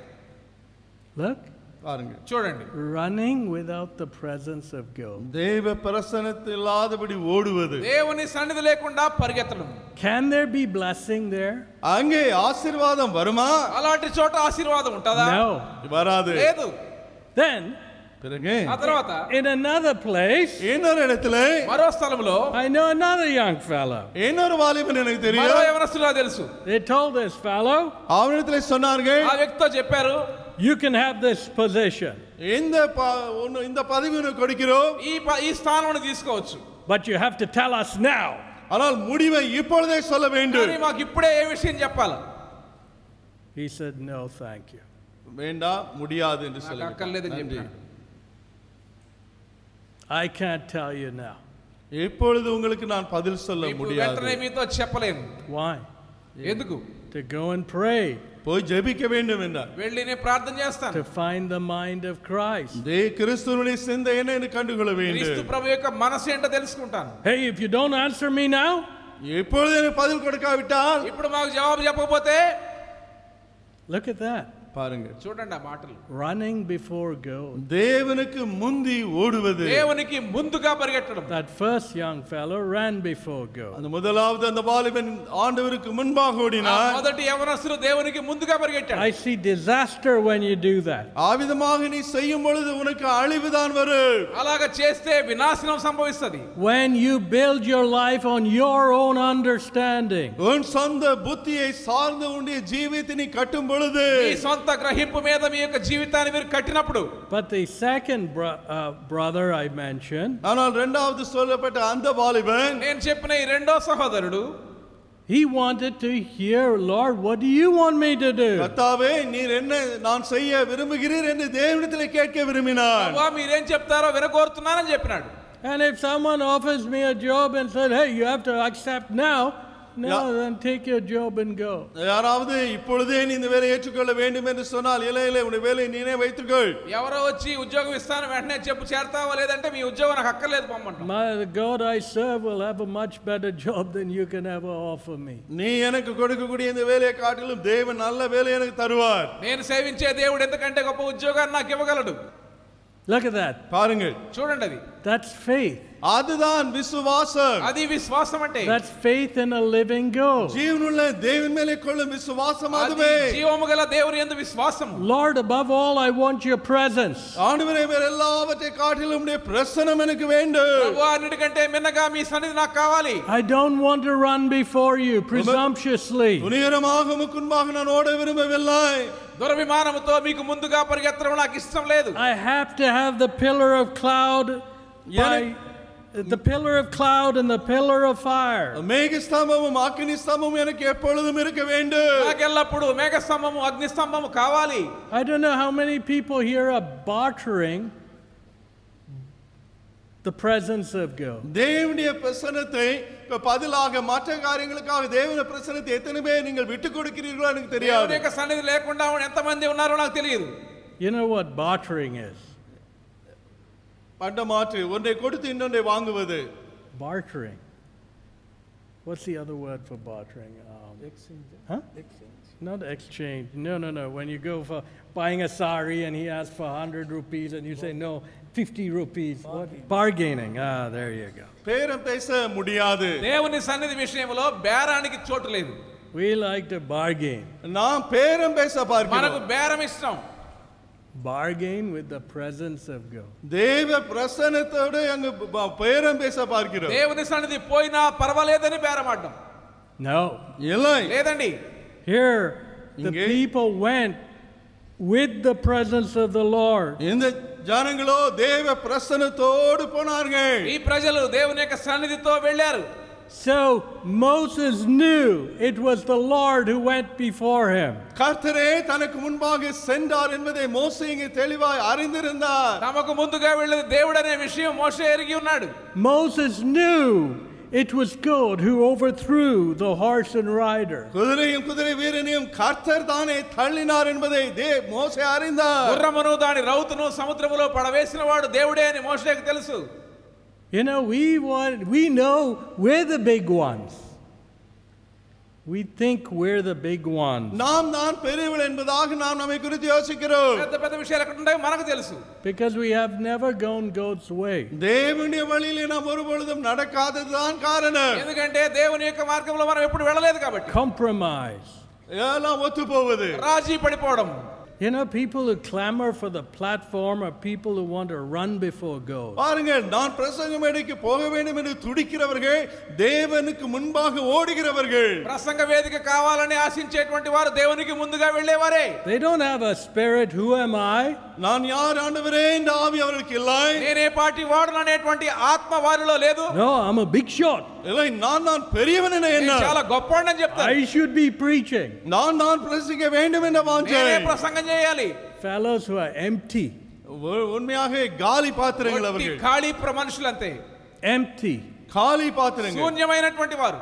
Look, பாருங்க, చూడండి, running without the presence of God. தேவ பிரசன்னத்தில் இல்லாதபடி ஓடுவது. దేవుని సన్నిధి లేకుండా పరిగెత్తడం. Can there be blessing there? அங்கே ஆசீர்வாதம் வருமா? అలాంటి చోట ఆశీర్వాదం ఉంటుందా? No. வராது. లేదు. Then, பிறகு ఆ తర్వాత in another place, இன்னொரு இடத்துல మరో స్థలంలో I know another young fellow. இன்னொரு வாலிபன் எனக்கு మరో தெரியும். యవనస్తులా తెలుసు. They told this fellow, அவனிடத்துல சொன்னார்கள், ఆ వ్యక్తితో చెప్పారు, you can have this position, இந்த ப- உன்னு- இந்த பதவி உனக்கு கொடுக்கிறோம், ఈ ప- ఈ స్థానం తీసుకోవచ్చు, but you have to tell us now. ஆனால் முடிவை இப்பொழுதே சொல்ல வேண்டும். కానీ మాకు ఇప్పుడే ఏ విషయం చెప్పాలి. He said, no, thank you. வேண்டாம், முடியாது என்று నాకు சொல்லிவிட்டார். అక్కర్లేదని நன்றி. చెప్పాడు. I can't tell you now. இப்பொழுது உங்களுக்கு நான் பதில் சொல்ல ఇప్పుడు முடியாது. వెంటనే మీతో చెప్పలేను. Why? ఎందుకు? To go and pray, போய் ஜெபிக்க வேண்டும் என்றார். వెళ్ళి నేను ప్రార్థన చేస్తాను. to find the mind of Christ. தே கிறிஸ்துவினுடைய சிந்தை என்ன கண்டுகொள்ள క్రీస్తు வேண்டும். ప్రభు యొక్క మనసు ఏంటో తెలుసుకుంటాను. Hey, if you don't answer me now, இப்பொழுது எனக்கு பதில் கொடுக்காவிட்டால் ఇప్పుడు మాకు జవాబు చెప్పకపోతే look at that. பாருங்க, చూడండి ఆ మాటలు. Running before God. தேவனுக்கு முந்தி ஓடுவது. దేవునికి ముందుగా పరిగెట్టడం. That first young fellow ran before God. அந்த முதலாவது அந்த வாலிபன் ஆண்டவருக்கு முன்பாக ఆ ஓடினார். మొదటి యవనస్తుడు దేవునికి ముందుగా పరిగెట్టాడు. I see disaster when you do that. ஆவிதமாக நீ செய்யும் பொழுது உனக்கு அழிவுதான் வரும். అలాగ చేస్తే వినాశనం సంభవిస్తది. When you build your life on your own understanding. உன் சொந்த புத்தியை சார்ந்து உன்னுடைய ஜீவியத்தை நீ கட்டும் பொழுது, మీ సొంత గ్రహింపు మీద మీ యొక్క జీవితాన్ని మీరు కట్టినప్పుడు, But the second bro- uh, brother I mentioned, ஆனால் இரண்டாவது சொல்லப்பட்ட அந்த வாலிபன் నేను చెప్పిన ఈ రెండో సహోదరుడు He wanted to hear, Lord, what do you want me to do? கர்த்தாவே நீர் என்ன நான் செய்ய விரும்புகிறீர் என்று தேவனிடத்தில் கேட்க விரும்பினார். ప్రభువా మీరేం చెప్తారో వినకోరుతున్నానని చెప్పినాడు. And if someone offers me a job and said, hey, you have to accept now, no, Yeah. then take your job and go. யாராவது இப்பொழுதே நீ இந்த வேலையை ஏற்றுக்கொள்ள வேண்டும் என்று சொன்னால் இல்லை இல்லை உன் வேலையை நீனே வைத்துக்கொள். ఎవరో వచ్చి ఉద్యోగం ఇస్తాను వెంటనే చెప్పు చేరతావా లేదంటే మీ ఉద్యోగం నాకు అక్కర్లేదు పొమ్మంటాం. My, the God I serve will have a much better job than you can ever offer me. நீ எனக்கு கொடுக்கக்கூடிய இந்த வேலையை காட்டிலும் தேவன் நல்ல வேலையை எனக்கு தருவார். నేను సేవించే దేవుడు ఎంతకంటే గొప్ప ఉద్యోగాన్ని నాకు ఇవ్వగలడు. Look at that. பாருங்கள், చూడండి అది That's faith. அதுதான் விசுவாசம். అది విశ్వాసం అంటే. That's faith in a living God. ஜீவனுள்ள தேவன் மேலே கொள்ளும் விசுவாசம் అది அதுவே. జీవము గల దేవుని యందు విశ్వాసం. Lord, above all, I want your presence. ஆண்டவரே வேற எல்லாவற்றை காட்டிலும் உம்முடைய பிரசன்னம் எனக்கு வேண்டும். ప్రభువా అన్నిటికంటే మిన్నగా మీ సన్నిధి నాకు కావాలి. I don't want to run before you presumptuously. துணிகரமாக உமக்கு முன்பாக நான் ஓட விரும்பவில்லை. దురభిమానముతో మీకు ముందుగా పరిగెత్తడం నాకు ఇష్టం లేదు. I have to have the pillar of cloud by the pillar of cloud and the pillar of fire. மேகஸ்தம்பமும் அக்கினி ஸ்தம்பமும் எனக்கு எப்பொழுதும் இருக்க வேண்டும். నాకు ఎల్లప్పుడూ మేఘస్తంభము అగ్ని స్తంభము కావాలి. I don't know how many people here are bartering the presence of God. தேவனுடைய பிரசன்னத்தை பதிலாக மற்ற காரியங்களுக்காக தேவனுடைய பிரசன்னத்தை எத்தனை பேர் நீங்கள் விட்டு கொடுக்கிறீர்களோ எனக்கு தெரியாது. దేవుని యొక్క సన్నిధి లేకుండా ఎంతమంది ఉన్నారో నాకు తెలియదు. You know what bartering is? பண்டமாற்று, ஒன்றை கொடுத்து இன்னொன்றை வாங்குவது. Bartering. What's the other word for bartering? Um, exchange. Huh? Exchange. Not exchange. No, no, no. When you go for buying a sari and he asks for one hundred rupees and you say, no, fifty rupees. Bargaining. What? Bargaining. Ah, there you go. பேரம் பேச முடியாது. దేవుని సన్నిధి విషయంలో బేరానికి చోటు లేదు. We like to bargain. நாம் பேரம் பேச మనకు பார்க்கிறோம். బేరం ఇష్టం. Bargain with the presence of God. தேவ பிரசன்னத்தோடு அங்கு ப- பேரம் பேச பார்க்கிறோம். దేవుని సన్నిధి పోయినా పర్వాలేదని బేరమాడడం No. இல்லை. లేదండి. Here, the Inge- people went with the presence of the Lord. இந்த ஜனங்களோ தேவ பிரசன்னத்தோடு போனார்கள். ఈ ప్రజలు దేవుని యొక్క సన్నిధితో వెళ్ళారు. So Moses knew it was the Lord who went before him. கர்த்தரே தனக்கு முன்பாக சென்றார் என்பதை மோசே இங்கே தெளிவாய் அறிந்திருந்தார். తమకు ముందుగా వెళ్ళేది దేవుడు అనే విషయం మోషే ఎరిగి ఉన్నాడు. Moses knew it was God who overthrew the horse and rider. குதிரையும் குதிரை வீரனையும் கர்த்தர் தானே தள்ளினார் என்பதை தே மோசே அறிந்தார். గుర్రమును దాని రౌతును సముద్రములో పడవేసిన వాడు దేవుడే అని మోషేకు తెలుసు. You know, we want, we know we're the big ones. We think we're the big ones நாம் தான் பெரியவள் என்பதாக நாம் நம்மை குறித்து யோசிக்கிறோம். పెద్ద పెద్ద విషయాలు ఎక్కడ ఉంటాయో మనకు తెలుసు. because we have never gone God's way. தேவனுடைய வழியிலே நாம் ஒருபொழுதும் நடக்காததுதான் காரணம். ఎందుకంటే దేవుని యొక్క మార్గంలో మనం ఎప్పుడు వెళ్ళలేదు కాబట్టి. Compromise. எல்லாம் ஒத்து போவது. రాజీ పడిపోవడం. You know, people who clamor for the platform are people who want to run before God. பாருங்கள், நான் பிரசங்க மேடைக்கு போக வேண்டும் என்று துடிக்கிறவர்கள் தேவனுக்கு முன்பாக ஓடுகிறவர்கள். ప్రసంగ వేదిక కావాలని ఆశించేటువంటి వారు దేవునికి ముందుగా వెళ్ళేవారే. They don't have a spirit, who am I? நான் யார் ஆண்டவரே என்ற ஆவி அவர்களுக்கு இல்லை. నేనే పార్టీ వాడును అనేటువంటి ఆత్మ వారిలో లేదు. No, I'm a big shot. இல்லை, நான் நான் பெரியவன் என என்ன? నేను చాలా గొప్పవాడిని చెప్తాను. I should be preaching. நான் நான் பிரசங்க வேண்டும் என்ற வாஞ்சை. నేనే ప్రసంగం చేయాలి. Fellows who are empty. உ- உண்மையாக காலி பாத்திரங்கள் ఒట్టి அவர்கள். ఖాళీ ప్ర- మనుషులంతే. Empty. காலி பாத்திரங்கள். శూన్యమైనటువంటి వారు.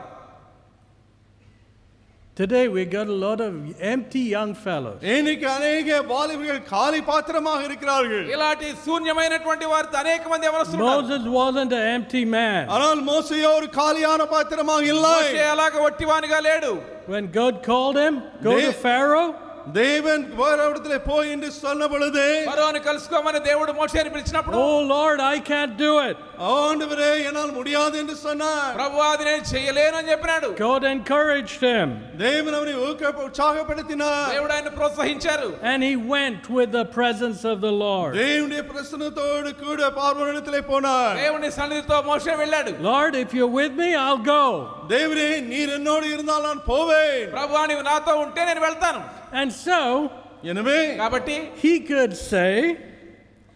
Today we got a lot of empty young fellows. இன்னைக்கு அநேக வாலிபர்கள் காலி பாத்திரமாக இருக்கிறார்கள். ఇలాంటి శూన్యమైనటువంటి వారితో అనేక మంది యవనస్తులు ఉన్నారు. Moses wasn't an empty man. ஆனால் மோசேயோ ஒரு காலியான பாத்திரமாக இல்லை. మోషే అలాగ ఒట్టివానిగా లేడు. When God called him, go to They- Pharaoh. தேவன் வேறவிடத்திலே போய் என்று சொன்ன பொழுது, ఫరోని కలుసుకోమని దేవుడు మోషేని పిలిచినప్పుడు Oh Lord, I can't do it. ஆண்டவரே என்னால் முடியாது என்று சொன்னார். ప్రభువా అది నేను చేయలేను అని చెప్పినాడు. God encouraged him. தேவன் அவரை ஊக்க உற்சாகப்படுத்தினார். దేవుడు ఆయన ప్రోత్సహించారు. And he went with the presence of the Lord. தேவனுடைய பிரசன்னத்தோடு கூட பார்வோனிடத்திலே போனார். దేవుని సన్నిధితో మోషే వెళ్ళాడు. Lord, if you're with me, I'll go. தேவரே நீர் என்னோடு இருந்தால் நான் போவேன். ప్రభువా నీవు నాతో ఉంటే నేను వెళ్తాను. And so எனவே కాబట్టి he could say,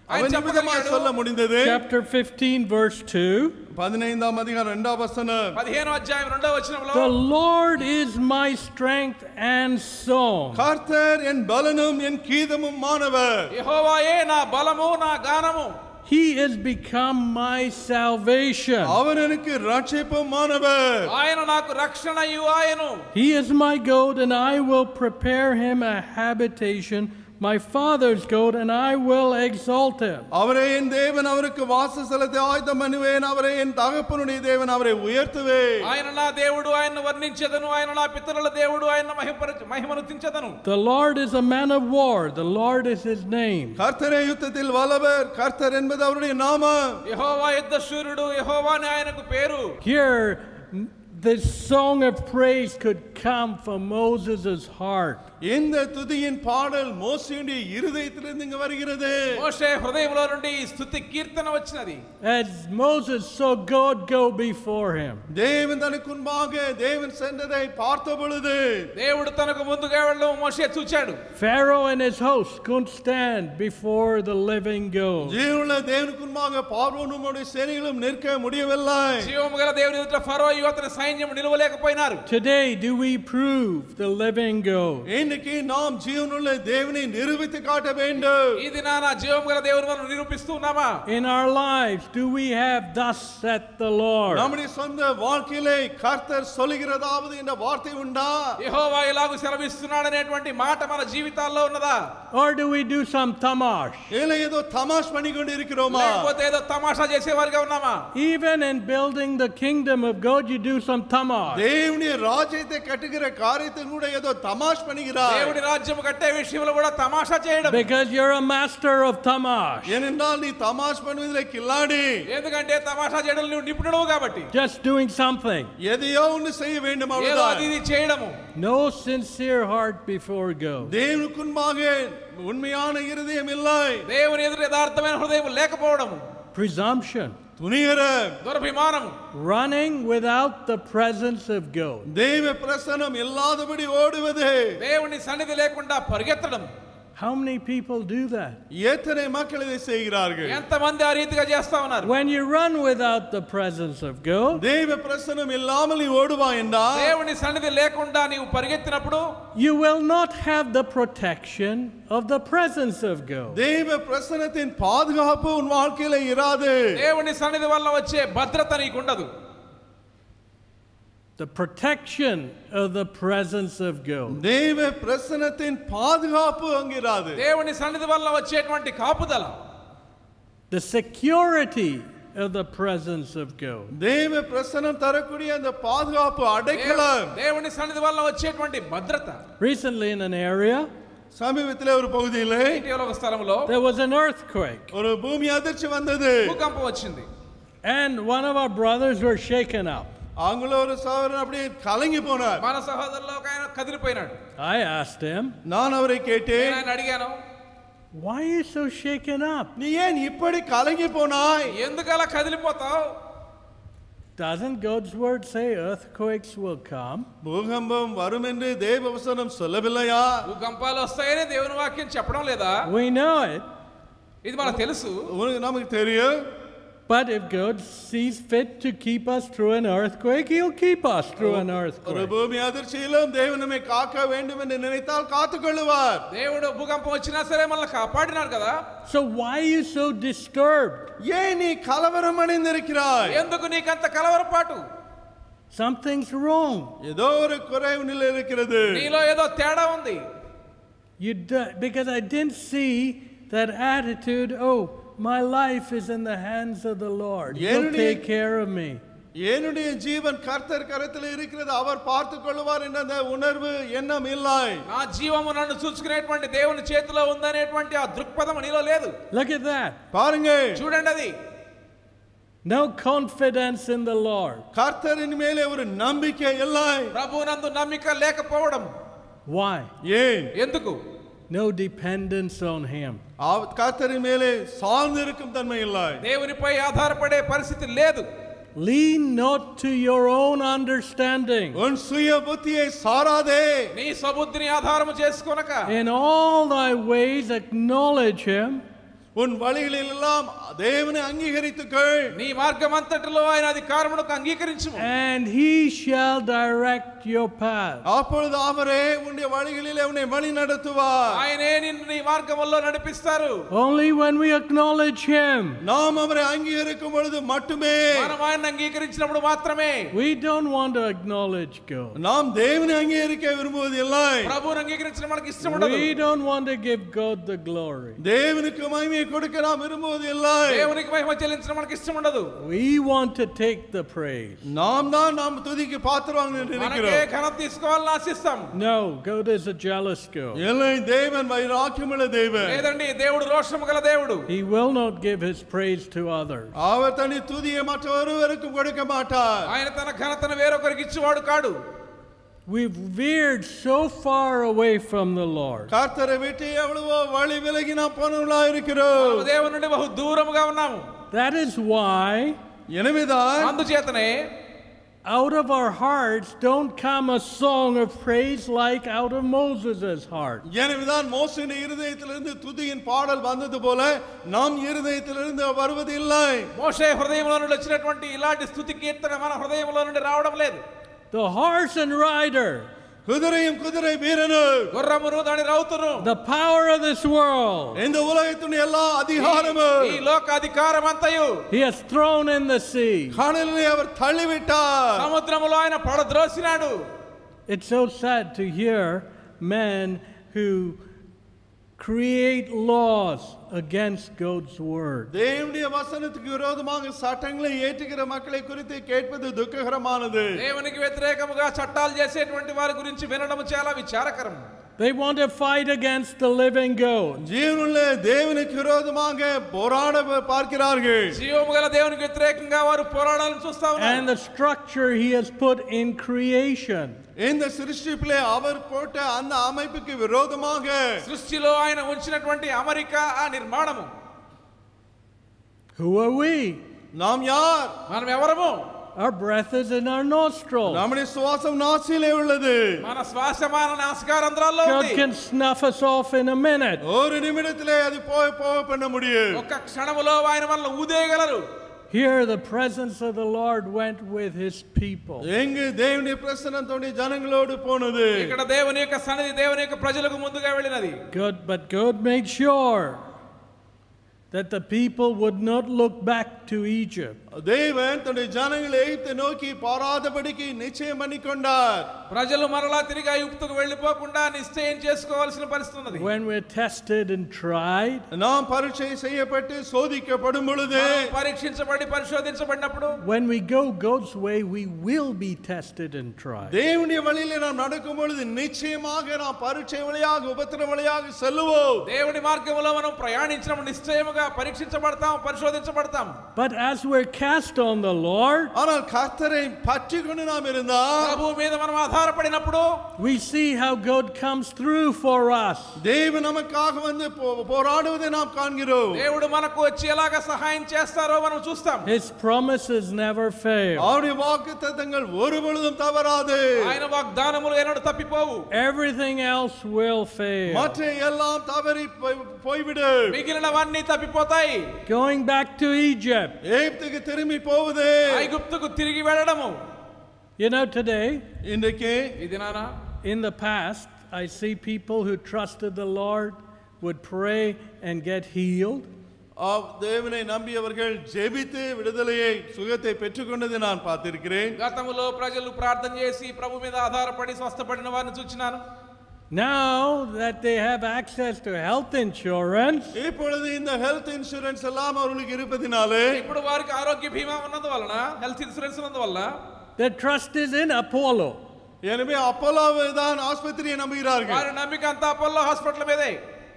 அவன் நிமித்தமாய் சொல்ல முடிந்தது. Chapter fifteen verse two. பதினைந்தாம் அதிகாரம் இரண்டாம் வசனம். పదిహేనవ అధ్యాయం రెండవ వచనంలో The Lord is my strength and song. கர்த்தர் என் பலனும் என் கீதமும் மானவர். యెహోవాయే నా బలము నా గానము. He is become my salvation. அவர் எனக்கு ரட்சிப்பும் மானவர். ఆయన నాకు రక్షణయు ఆయను. He is my goat, and I will prepare him a habitation, my father's goat, and I will exalt him. அவரே என் தேவன், அவருக்கு வாசஸ்தலத்தை ஆயத்தம் பண்ணுவேன். அவரே என் தகப்பனுடைய தேவன், அவரை உயர்த்துவேன். ఆయన నా దేవుడు, ఆయనను వర్ణించెదను. ఆయన నా పితరుల దేవుడు, ఆయన మహిమను దించెదను. The Lord is a man of war. The Lord is his name. கர்த்தரே யுத்தத்தில் வல்லவர். கர்த்தர் என்பது அவருடைய நாமம். యెహోవా యుద్ధ శూరుడు. యెహోవా అని ఆయనకు పేరు. Here this song of praise could come from Moses' heart. இந்த துதியின் பாடல் மோசேயுடைய இருதயத்திலிருந்து இங்கு வருகிறது. మోషే హృదయంలో నుండి స్తుతి కీర్తన వచ్చినది. As Moses saw God go before him. தேவன் தனக்கு முன்பாக தேவன் சென்றதை பார்த்த பொழுது దేవుడు తనకు ముందుగా వెళ్ళడం మోషే చూచాడు. Pharaoh and his host couldn't stand before the living God. జీవముள்ள దేవునికి முன்பாக பார்வோனும் அவருடைய சேனைகளும் நிற்க முடியவில்லை. జీవము గల దేవుని ఎదుట ఫరో అతని సైన్యం నిలవలేకపోయినారు. Today do we prove the living God? இன்னைக்கு நாம் ஜீவனுள்ள தேவனை நிரூபித்து காட்ட வேண்டும். ఈ దినాన జీవము గల దేవుని మనం నిరూపిస్తూ ఉన్నామా? In our lives do we have thus said the Lord? நம்முடைய சொந்த வாழ்க்கையிலே கர்த்தர் சொல்லுகிறதாவது என்ற வார்த்தை உண்டா? యెహోవా ఇలాగ సెలవిస్తున్నాడు అనేటువంటి మాట మన జీవితాల్లో ఉన్నదా? Or do we do some tamash? இல்லை ஏதோ தமாஷ் பண்ணி கொண்டு இருக்கிறோமா? లేకపోతే ఏదో తమాషా చేసేవారుగా ఉన్నామా? Even in building the kingdom of God you do some tamash. தேவனுடைய ராஜ்யத்தை கட்டுகிற காரியத்தில் கூட ஏதோ தமாஷ் பண்ணுகிறார். దేవుడి రాజ్యం కట్టే విషయంలో కూడా తమాషా చేయడం. Because you're a master of tamash. ஏனென்றால் நீ தமாஷ் பண்ணுவதிலே கில்லாடி. ఎందుకంటే తమాషా చేయడం నువ్వు నిపుణుడు కాబట్టి. Just doing something. எதையோ ஒன்று செய்ய வேண்டும் ఏదో அவ்வளவுதான். అది చేయడము. No sincere heart before God. தேவனுக்கு முன்பாக உண்மையான இருதயம் இல்லை. దేవుని ఎదుట యథార్థమైన హృదయం లేకపోవడము. Presumption. துணிகரம். దురభిమానము. Running without the presence of God. தேவ பிரசன்னம் இல்லாதபடி ஓடுவது. దేవుని సన్నిధి లేకుండా పరిగెత్తడం. How many people do that? எத்தனை மக்கள் இதை செய்கிறார்கள்? ఎంతమంది ఆ రీతిగా చేస్తా ఉన్నారు? When you run without the presence of God, தேவ பிரசன்னம் இல்லாமல் நீ ஓடுவாய் என்றால் దేవుని సన్నిధి లేకుండా నీవు పరిగెత్తినప్పుడు you will not have the protection of the presence of God. தேவ பிரசன்னத்தின் பாதுகாப்பு உன் வாழ்க்கையில இராது. దేవుని సన్నిధి వల్ల వచ్చే భద్రత నీకు ఉండదు. The protection of the presence of God. தேவ பிரசன்னத்தின் பாதுகாப்பு அங்கிராது. దేవుని సన్నిధి వల్ల వచ్చేటువంటి కాపుదల. The security of the presence of God. தேவ பிரசன்னம் தரக்கூடிய அந்த பாதுகாப்பு அடைக்கலம். దేవుని సన్నిధి వల్ల వచ్చేటువంటి భద్రత. Recently in an area, சமீபத்திலே ஒரு பகுதியிலே ఇటీవల ఒక స్థలంలో there was an earthquake. ஒரு பூமி அதிர்ச்சி வந்தது. భూకంపం వచ్చింది. And one of our brothers were shaken up. அவங்கள ஒரு சகோதரன் அப்படியே கலங்கி போனார். మన సహోదరులో ఒక ఆయన కదిలిపోయినాడు. I asked him, நான் அவரை கேட்டேன், నేను ఆయన అడిగాను, why are you so shaken up? நீ ஏன் இப்படி கலங்கி போனாய்? ఎందుకు అలా కదిలిపోతావు? Doesn't God's word say earthquakes will come? பூகம்பம் வரும் என்று தேவ வசனம் சொல்லவில்லையா? భూకంపాలు వస్తాయని దేవుని వాక్యం చెప్పడం లేదా? We know it. ఇది మనకు తెలుసు. உனக்கு நமக்கு தெரியும். But if God sees fit to keep us through an earthquake, He'll keep us through an ஒரு earthquake. பூமி அதிர்ச்சியிலும் தேவன் நம்மை காக்க வேண்டும் என்று நினைத்தால் காத்துக்கொள்ளுவார். దేవుడు భూకంపం వచ్చినా సరే మనల్ని కాపాడినాడు కదా. So why are you so disturbed? ஏன் நீ கலவரம் அடைந்திருக்கிறாய்? ఎందుకు నీకంత కలవరపాటు? Something's wrong. ஏதோ ஒரு குறைவு நிலை இருக்கிறது. నీలో ఏదో తేడా ఉంది. You do, because I didn't see that attitude. Oh, my life is in the hands of the Lord. He'll take care of me. என்னுடைய ஜீவன் கர்த்தர் கரத்தில் இருக்கிறது, அவர் பார்த்துக் கொள்வார் என்ற அந்த உணர்வு எண்ணம் இல்லை. నా జీవము నన్ను చూసుకునేటువంటి దేవుని చేతిలో ఉందనేటువంటి ఆ దృక్పథం నీలో లేదు. Look at that. பாருங்க, చూడండి అది. No confidence in the Lord. கர்த்தரின் மேலே ஒரு நம்பிக்கை இல்லை. ప్రభువునందు నమ్మిక లేకపోవడం. Why? ஏன்? ఎందుకు? No dependence on Him. கர்த்தரின் மேலே சார்ந்து இருக்கும் தன்மை இல்லை. దేవునిపై ఆధారపడే పరిస్థితి లేదు. Lean not to your own understanding. உன் சுய புத்தியை சாராதே. నీ సబుద్ధిని ఆధారము చేసుకొనక In all thy ways acknowledge Him. உன் வழிகளில் எல்லாம் தேவனை அங்கீகரித்துக்கொள். నీ మార్గమంతటిలో ఆయన అధికారమును అంగీకరించుము. And he shall direct your path. அப்பொழுது அவரே உன்னுடைய வழிகளிலே உன்னை வழி நடத்துவார். ఆయనే నిన్ను నీ మార్గములో నడిపిస్తారు. Only when we acknowledge him. நாம் அவரை அங்கீகரிக்கும் பொழுது மட்டுமே. మనం ఆయన్ని అంగీకరించినప్పుడు మాత్రమే. We don't want to acknowledge God. நாம் தேவனை அங்கீகரிக்க விரும்புவதில்லை. ప్రభువును అంగీకరించడం మనకి ఇష్టం ఉండదు. We don't want to give God the glory. தேவனுக்கு மகிமையை கொடுக்க நாம் விரும்புவதில்லை. దేవునికి మహిమ చెల్లించడం మనకి ఇష్టం ఉండదు. We want to take the praise. நாம் தான் நாம் துதிக்கு பாத்திரவாங்க என்று நினைக்கிறோம். మనకే ఘనత తీసుకోవాలని ఆశిస్తాం. No, God is a jealous God. இல்லை, தேவன் வைராக்கியமுள்ள தேவன். లేదండి, దేవుడు రోషము గల దేవుడు. He will not give his praise to others. அவர் தனி துதியை மற்றொருவருக்கும் கொடுக்க மாட்டார். ఆయన తన ఘనతను వేరొకరికి ఇచ్చేవాడు కాడు. We've veered so far away from the Lord. கர்த்தரை விட்டு எவ்வளவோ வழி விலகி நாம் போனவர்களா இருக்கிறோம். మనము దేవుని నుండి బహు దూరముగా ఉన్నాము. That is why எனவேதான் అందుచేతనే out of our hearts don't come a song of praise like out of Moses' heart. எனவேதான் மோசேயின் இருதயத்திலிருந்து துதியின் பாடல் வந்தது போல நாம் இருதயத்திலிருந்து வருவதில்லை. మోషే హృదయంలో నుండి వచ్చినటువంటి ఇలాంటి స్తుతి కీర్తన మన హృదయంలో నుండి రావడం లేదు. The horse and rider, குதிரையும் குதிரை வீரனும், గుర్రమును దాని రౌతును, the power of this world, இந்த உலகத்தின் எல்லா அதிகாரமும் ఈ లోక అధికారం అంతయు he has thrown in the sea. கடலிலே அவர் தள்ளிவிட்டார். సముద్రములో ఆయన పడద్రోసినాడు. It's so sad to hear men who create laws against God's word. தேவனுடைய வசனத்துக்கு விரோதமாக சட்டங்களை ஏற்றுகிற மக்களை குறித்து கேட்பது துக்ககரமானது. దేవునికి వ్యతిరేకముగా చట్టాలు చేసేటువంటి వారి గురించి వినడం చాలా విచారకరం. They want to fight against the living God. ஜீவனுள்ள தேவனுக்கு விரோதமாக போராட பார்க்கிறார்கள். జీవము గల దేవునికి వ్యతిరేకంగా వారు పోరాడాలని చూస్తా ఉన్నారు. And the structure he has put in creation. இந்த சிருஷ்டிப்பிலே அவர் போட்ட அந்த அமைப்புக்கு விரோதமாக సృష్టిలో ఆయన ఉంచినటువంటి అమరిక ఆ నిర్మాణము. Who are we? நாம் யார்? మనం ఎవరము? Our breath is in our nostrils. நம்முடைய சுவாசம் நாசியிலே உள்ளது. మన శ్వాస మన నాసికారంధ్రాల్లో God ఉంది. can snuff us off in a minute. ஒரு நிமிடத்திலே அது போய் போக பண்ண முடியும். ఒక్క క్షణములో ఆయన మనల్ని ఊదేయగలరు. Here the presence of the Lord went with his people. எங்கு தேவனுடைய பிரசன்னம் தன்னுடைய ஜனங்களோடு போனது. ఇక్కడ దేవుని యొక్క సన్నిధి దేవుని యొక్క ప్రజలకు ముందుగా వెళ్ళినది. God, but God made sure that the people would not look back to Egypt. தேவன் தன்னுடைய ஜனங்களை எகிப்தை நோக்கி பாராதபடிக்கு நிச்சயம் பண்ணிக்கொண்டார். ప్రజలు మరలా తిరిగి ఐగుప్తుకు వెళ్ళిపోకుండా నిశ్చయం చేసుకోవాల్సిన పరిస్థితి ఉన్నది. When we're tested and tried, நாம் பரீட்சை செய்யப்பட்டு சோதிக்கப்படும் பொழுது, పరీక్షించబడి పరిశోధించబడినప్పుడు, when we go God's way, we will be tested and tried. தேவனுடைய வழியிலே நாம் நடக்கும் பொழுது நிச்சயமாக நாம் பரீட்சை வழியாக உபத்திரவ வழியாக செல்லுவோம். దేవుని మార్గంలో మనం ప్రయాణించినప్పుడు నిశ్చయముగా పరీక్షించబడతాం, పరిశోధించబడతాం. But as we're cast on the Lord, ஆனால் கர்த்தரை பற்றிக்கொண்டு நாம் இருந்தால், ప్రభువు మీద మనం ఆధారపడినప్పుడు, we see how God comes through for us. தேவன் நமக்காக வந்து போராடுவதை நாம் காண்கிறோம். దేవుడు మనకు వచ్చి ఎలాగ సహాయం చేస్తారో మనం చూస్తాం. His promises never fail. அவருடைய வாக்குத்தத்தங்கள் ஒருபொழுதும் தவறாது. ఆయన వాగ్దానములు ఎన్నడూ తప్పిపోవు. Everything else will fail. மற்ற எல்லாம் தவறி போய்விடும். మిగిలినవన్నీ తప్పిపోతాయి. Going back to Egypt. எகிப்துக்கு திரும்பி போவது. ఐగుప్తుకు తిరిగి వెళ్ళడము. You know, today, இன்றைக்கு ఈ దినాన in the past, I see people who trusted the Lord would pray and get healed. தேவனை நம்பியவர்கள் ஜெபித்து விடுதலையை சுகத்தை பெற்றுக்கொண்டதை நான் பார்த்திருக்கிறேன். గతములో ప్రజలు ప్రార్థన చేసి ప్రభు మీద ఆధారపడి స్వస్థపడిన వారిని చూచినాను. Now that they have access to health insurance, இப்பொழுது இந்த ஹெல்த் இன்சூரன்ஸ் எல்லாம் அவர்களுக்கு இருப்பதினாலே, ఇప్పుడు వారికి ఆరోగ్య బీమా ఉన్నందువలన, హెల్త్ ఇన్సూరెన్స్ ఉన్నందువల్ల their trust is in Apollo. எனவே அப்போலோவை தான் ஆஸ்பத்திரியை நம்புகிறார்கள். వారి నమ్మిక అంతా అపోలో హాస్పిటల్ మీదే.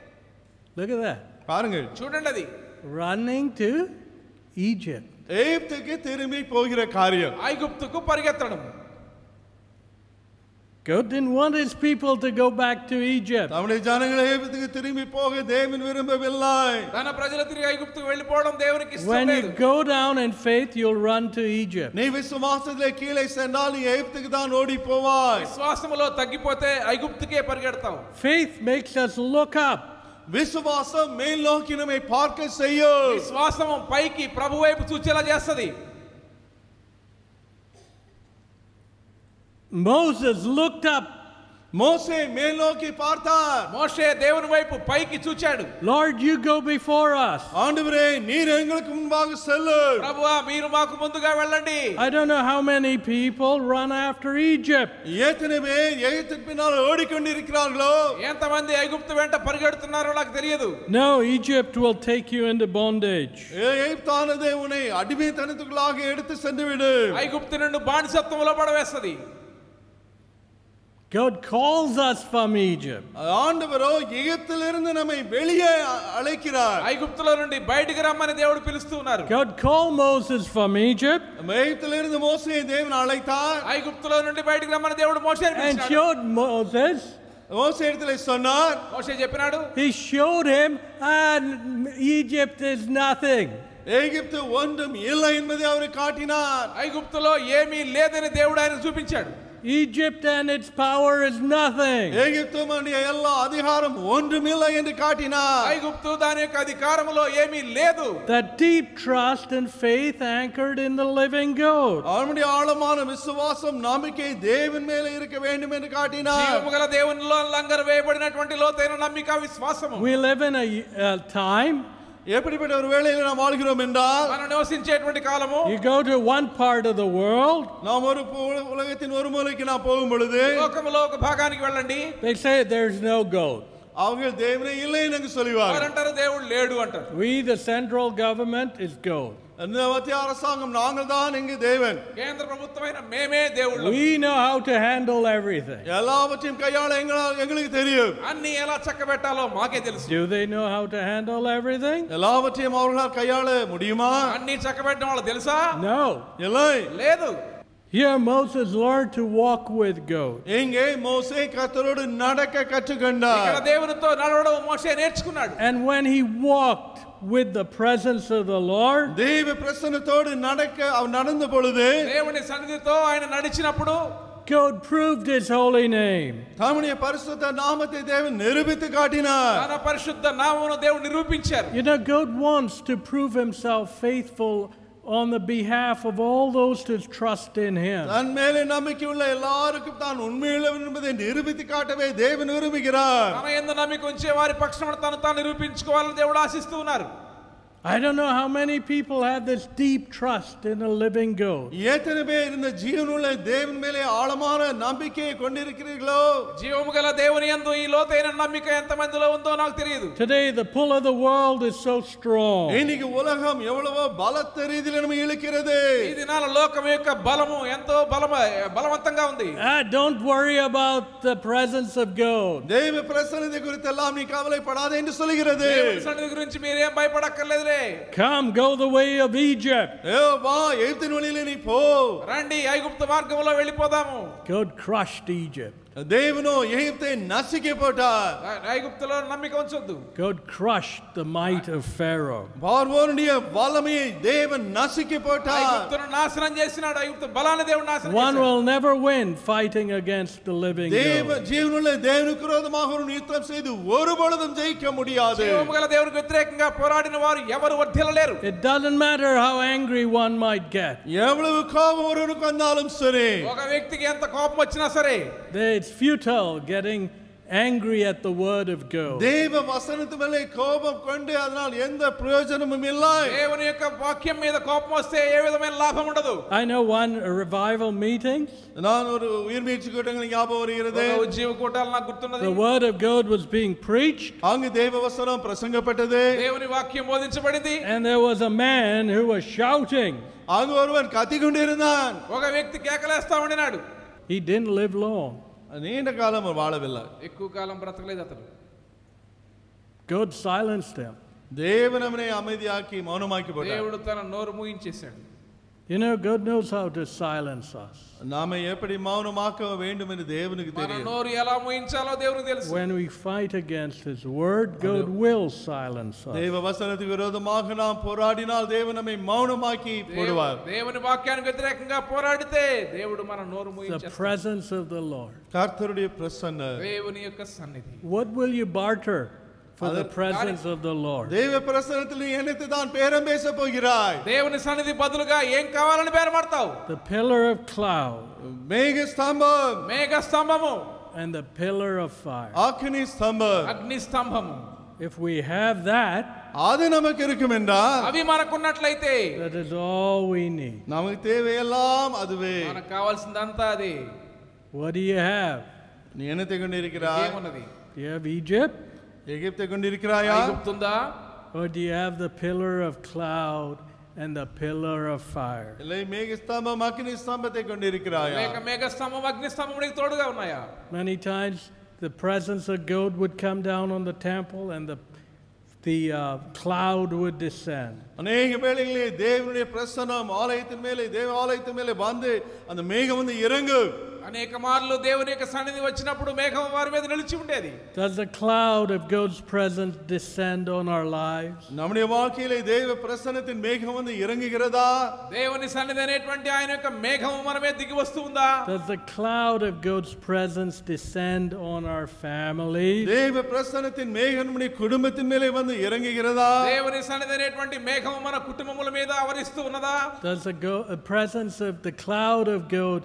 Look at that. பாருங்கள், చూడండి అది. Running to Egypt. எகிப்துக்கு திரும்பி போகிற காரியம். ఐగుప్తుకు పరిగెత్తడం. God didn't want his people to go back to Egypt. நம்முடைய ஜனங்களை எகிப்துக்கு திரும்பி போக தேவன் விரும்பவில்லை. తన ప్రజలు తిరిగి ఐగుప్తుకు వెళ్ళిపోవడం దేవునికి ఇష్టం When లేదు. you go down in faith, you'll run to Egypt. நீ விசுவாசத்திலே கீழே சென்றால் நீ எகிப்துக்கு தான் ஓடி போவாய். విశ్వాసములో తగ్గిపోతే ఐగుప్తుకే పరిగెడతావు. Faith makes us look up. విశ్వాసం మేల్లోకి நம்மை பார்க்க செய்யும். విశ్వాసం పైకి ప్రభు వైపు చూచేలా చేస్తది. Moses looked up. మోషే మేల్లోకి பார்த்தார். మోషే దేవుని వైపు పైకి చూచాడు. Lord, you go before us. ஆண்டவரே நீர் எங்களுக்கு முன்பாக செல்லும். ప్రభువా మీరు మాకు ముందుగా వెళ్ళండి. I don't know how many people run after Egypt. எத்தனை பேர் எகிப்தின் பின்னால் ஓடிக்கொண்டிருக்கிறார்களோ, ఎంతమంది ఐగుప్తు వెంట పరిగెడుతున్నారో నాకు తెలియదు. No, Egypt will take you into bondage. எகிப்தானது உன்னை அடிமைத்தனத்துக்குள்ளாக எடுத்து சென்று விடும். ఐగుప్తు నుండి బానిసత్వంలో పడవేస్తది. God calls us from Egypt. ஆண்டவரோ எகிப்திலிருந்து நம்மை வெளியே அழைக்கிறார். ఐగుప్తులో నుండి బయటికి రమ్మని దేవుడు పిలుస్తున్నారు. God called Moses from Egypt எகிப்திலிருந்து மோசேயை தேவன் அழைத்தார். ఐగుప్తులో నుండి బయటికి రమ్మని దేవుడు మోషేని and పిలిచాడు. showed Moses. மோசே இடத்திலே சொன்னார். మోషే చెప్పినాడు. He showed him, and Egypt is nothing. எகிப்து ஒன்றும் இல்லை என்பதை அவர் காட்டினார். ఐగుప్తులో ఏమీ లేదని దేవుడు ఆయన చూపించాడు. Egypt and its power is nothing. எகிப்துடைய எல்லா அதிகாரம் ஒன்றுமில்லை என்று காட்டினார். ఐగుప్తు దాని యొక్క అధికారములో ఏమీ లేదు. That deep trust and faith anchored in the living God. அவருடைய ஆழமான விசுவாசம் நம்பிக்கை தேவன் மேலே இருக்க வேண்டும் என்று காட்டினார். జీవముగల దేవునిలో లంగరు వేయబడినటువంటి లోతైన నమ్మిక విశ్వాసము. We live in a, a time. எப்படிப்பட்ட ஒரு வேளையில் நாம் வாழ்கிறோம் என்றால், మనం నివసించేటువంటి కాలము, you go to one part of the world, நாம் ஒரு உலகத்தின் ஒரு மூலைக்கு நாம் போகும் பொழுது లోకములో ఒక భాగానికి వెళ్ళండి, they say there's no God. அவர்கள் தேவனே இல்லை என்று சொல்லுவார்கள். వారు అంటారు దేవుడు లేడు అంటారు. We, the central government, is God. அந்த மத்திய அரசாங்கம் நாங்கள் தான் இங்கு தேவன். కేంద్ర ప్రభుత్వమైన మేమే దేవుళ్ళు. We know how to handle everything. எல்லாவற்றையும் கையாள எங்களுக்கு தெரியும். అన్ని ఎలా చక్కబెట్టాలో మాకే తెలుసు. Do they know how to handle everything? எல்லாவற்றையும் அவர்களால் கையாள முடியுமா? అన్ని చక్కబెట్టడం వాళ్ళకి తెలుసా? No. இல்லை. లేదు. Here Moses learned to walk with God. இங்கே மோசே கர்த்தரோடு நடக்க கற்றுக்கொண்டார். ఇక్కడ దేవునితో నడవడం మోషే నేర్చుకున్నాడు. And when he walked with the presence of the Lord, தேவ பிரசன்னத்தோடு நடக்க அவர் நடந்த பொழுது దేవుని సన్నిధితో ఆయన నడిచినప్పుడు God proved his holy name. தம்முடைய பரிசுத்த நாமத்தை தேவன் நிரூபித்து காட்டினார். తన పరిశుద్ధ నామమును దేవుడు నిరూపించారు. You know, God wants to prove himself faithful on the behalf of all those who trust in him. தன் மேலே நம்பிக்கை உள்ள எல்லாருக்கும் தான் உண்மையுள்ளவன் என்பதை நிரூபித்து காட்டவே தேவன் விரும்புகிறார். తన యందు నమ్మిక ఉంచే వారి పక్షమున తను తాను నిరూపించుకోవాలని దేవుడు ఆశిస్తూ ఉన్నారు. I don't know how many people have this deep trust in a living God. எத்தனை பேர் இந்த ஜீவனுள்ள தேவன் மேலே ஆழமான நம்பிக்கையை கொண்டிருக்கிறீர்களோ? జీవము గల దేవుని యందు ఈ లోతైన నమ్మిక ఎంత మందిలో ఉందో నాకు తెలియదు. Today the pull of the world is so strong. இன்னைக்கு உலகம் எவ்வளவோ பலத்த ரீதியில் நம்மை இழுக்கிறது. ఈ దినాల లోకం యొక్క బలము ఎంతో బలమ బలవంతంగా ఉంది. Ah, don't worry about the presence of God. தேவ பிரசன்னத்தை குறித்து எல்லாம் நீ கவலைப்படாதே என்று சொல்கிறது. దేవుని సన్నిధి గురించి మీరేం భయపడక్కర్లేదు. Come, go the way of Egypt. ஏ வா எகிப்தின் வழியிலே நீ போ. రండి ఐగుప్తు మార్గములో వెళ్ళిపోదాము. God crushed Egypt. தேவனோ எகிப்தை நசுக்கி போட்டார். ఐగుప్తులో నమ్మిక ఉంచొద్దు. God crushed the might of Pharaoh. பார்வோனுடைய வல்லமையை தேவன் நசுக்கி போட்டார். ఐగుప్తును నాశనం చేసినాడు. ఐగుప్తు బలాన్ని దేవుడు నాశనం One చేశాడు. will never win fighting against the living தேவ God. ஜீவனுள்ள தேவனுக்கு விரோதமாக ஒரு யுத்தம் செய்து ஒருபொழுதும் ஜெயிக்க முடியாது. జీవము గల దేవునికి వ్యతిరేకంగా పోరాడిన వారు ఎవరు వర్ధిల్లలేరు. It doesn't matter how angry one might get. எவ்வளவு கோபம் ஒருவனுக்கு வந்தாலும் சரி, ఒక వ్యక్తికి ఎంత కోపం వచ్చినా సరే, It's futile getting angry at the word of God. தேவ வசனத்து மேலே கோபம் கொண்டு அதனால் எந்த பிரயோஜனமும் இல்லை. దేవుని యొక్క వాక్యం మీద కోపం వస్తే ఏ విధమైన లాభం ఉండదు. I know one revival meeting. நான் ஒரு உயிர்மீட்சி கூட்டங்கள் ஞாபகம் வருகிறது. ఒక ఉజ్జీవ కూటాలు నాకు గుర్తున్నది. The word of God was being preached. அங்கு தேவ வசனம் பிரசங்கப்பட்டது. దేవుని వాక్యం బోధించబడింది. And there was a man who was shouting. அங்கு ஒருவன் கத்திக் கொண்டிருந்தான். ఒక వ్యక్తి కేకలేస్తా ఉండినాడు. He didn't live long. நீண்ட காலம் வாழவில்லை. ఎక్కువ కాలం బ్రతకలేదు అతడు. God silenced him. தேவன் அவனை அமைதியாக்கி மௌனமாக்கி போட்டார். దేవుడు తన నోరు మూయించేశాడు. You know, God knows how to silence us. நாம எப்படி மௌனமாக்க வேண்டும் என்று தேவனுக்கு మన தெரியும். నోరు ఎలా మూయించాలో దేవునికి తెలుసు. When we fight against his word, God will silence us. தேவ வசனத்துக்கு விரோதமாக நாம் போராடினால் தேவன் நம்மை மௌனமாக்கி போடுவார். దేవుని వాక్యానికి వ్యతిరేకంగా పోరాడితే దేవుడు మన నోరు The మూయించేస్తాడు. presence of the Lord. கர்த்தருடைய பிரசன்னம். దేవుని యొక్క సన్నిధి. What will you barter for the presence of the Lord. தேவ பிரசன்னத்தில் நீ என்னத்தை தான் பேரம் பேச போகிறாய்? దేవుని సన్నిధి బదులుగా ఏం కావాలని బేరమాడతావు? The pillar of cloud మేఘ స్తంభం, మేఘ స్తంభము and the pillar of fire. అగ్ని స్తంభం. అగ్ని స్తంభము. If we have that, அது நமக்கு இருக்கும் என்றால் అవి మనకున్నట్లయితే that is all we need. நமக்கு தேவையெல்லாம் அதுவே. మనకు కావాల్సిందంతా అదే. What do you have? நீ என்னத்தை கொண்டிருக்கிறாய்? ఏమున్నది? Do you have Egypt? எகிப்தை கொண்டிருக்கிறாயா? ఐగుప్తుందా? Or do you have the pillar of cloud and the pillar of fire? இல்லை மேக ஸ்தம்பம் அக்னி ஸ்தம்பத்தை கொண்டிருக்கிறாயா? లేక మేఘ స్తంభం అగ్ని స్తంభం నీకు తోడుగా ఉన్నాయా? Many times the presence of God would come down on the temple and the the uh, cloud would descend. அநேக வேளைகளிலே தேவனுடைய பிரசன்னம் ஆலயத்தின் மேலே தேவ ஆலயத்தின் மேலே வந்து அந்த மேகம் வந்து இறங்கும். అనేక మార్లు దేవుని యొక్క సన్నిధి వచ్చినప్పుడు మేఘం వారి మీద నిలిచి ఉండేది. Does the cloud of God's presence descend on our lives? நம்முடைய வாழ்க்கையிலே தேவ பிரசன்னத்தின் மேகம் வந்து இறங்குகிறதா? దేవుని సన్నిధి అనేటువంటి ఆయన యొక్క మేఘం మన మీద దిగి వస్తూ ఉందా? Does the cloud of God's presence descend on our families? தேவ பிரசன்னத்தின் மேகம் நம்முடைய குடும்பத்தின் மேலே வந்து இறங்குகிறதா? దేవుని సన్నిధి అనేటువంటి మేఘం మన కుటుంబముల మీద ఆవరిస్తూ ఉన్నదా? Does the go- uh, presence of the cloud of God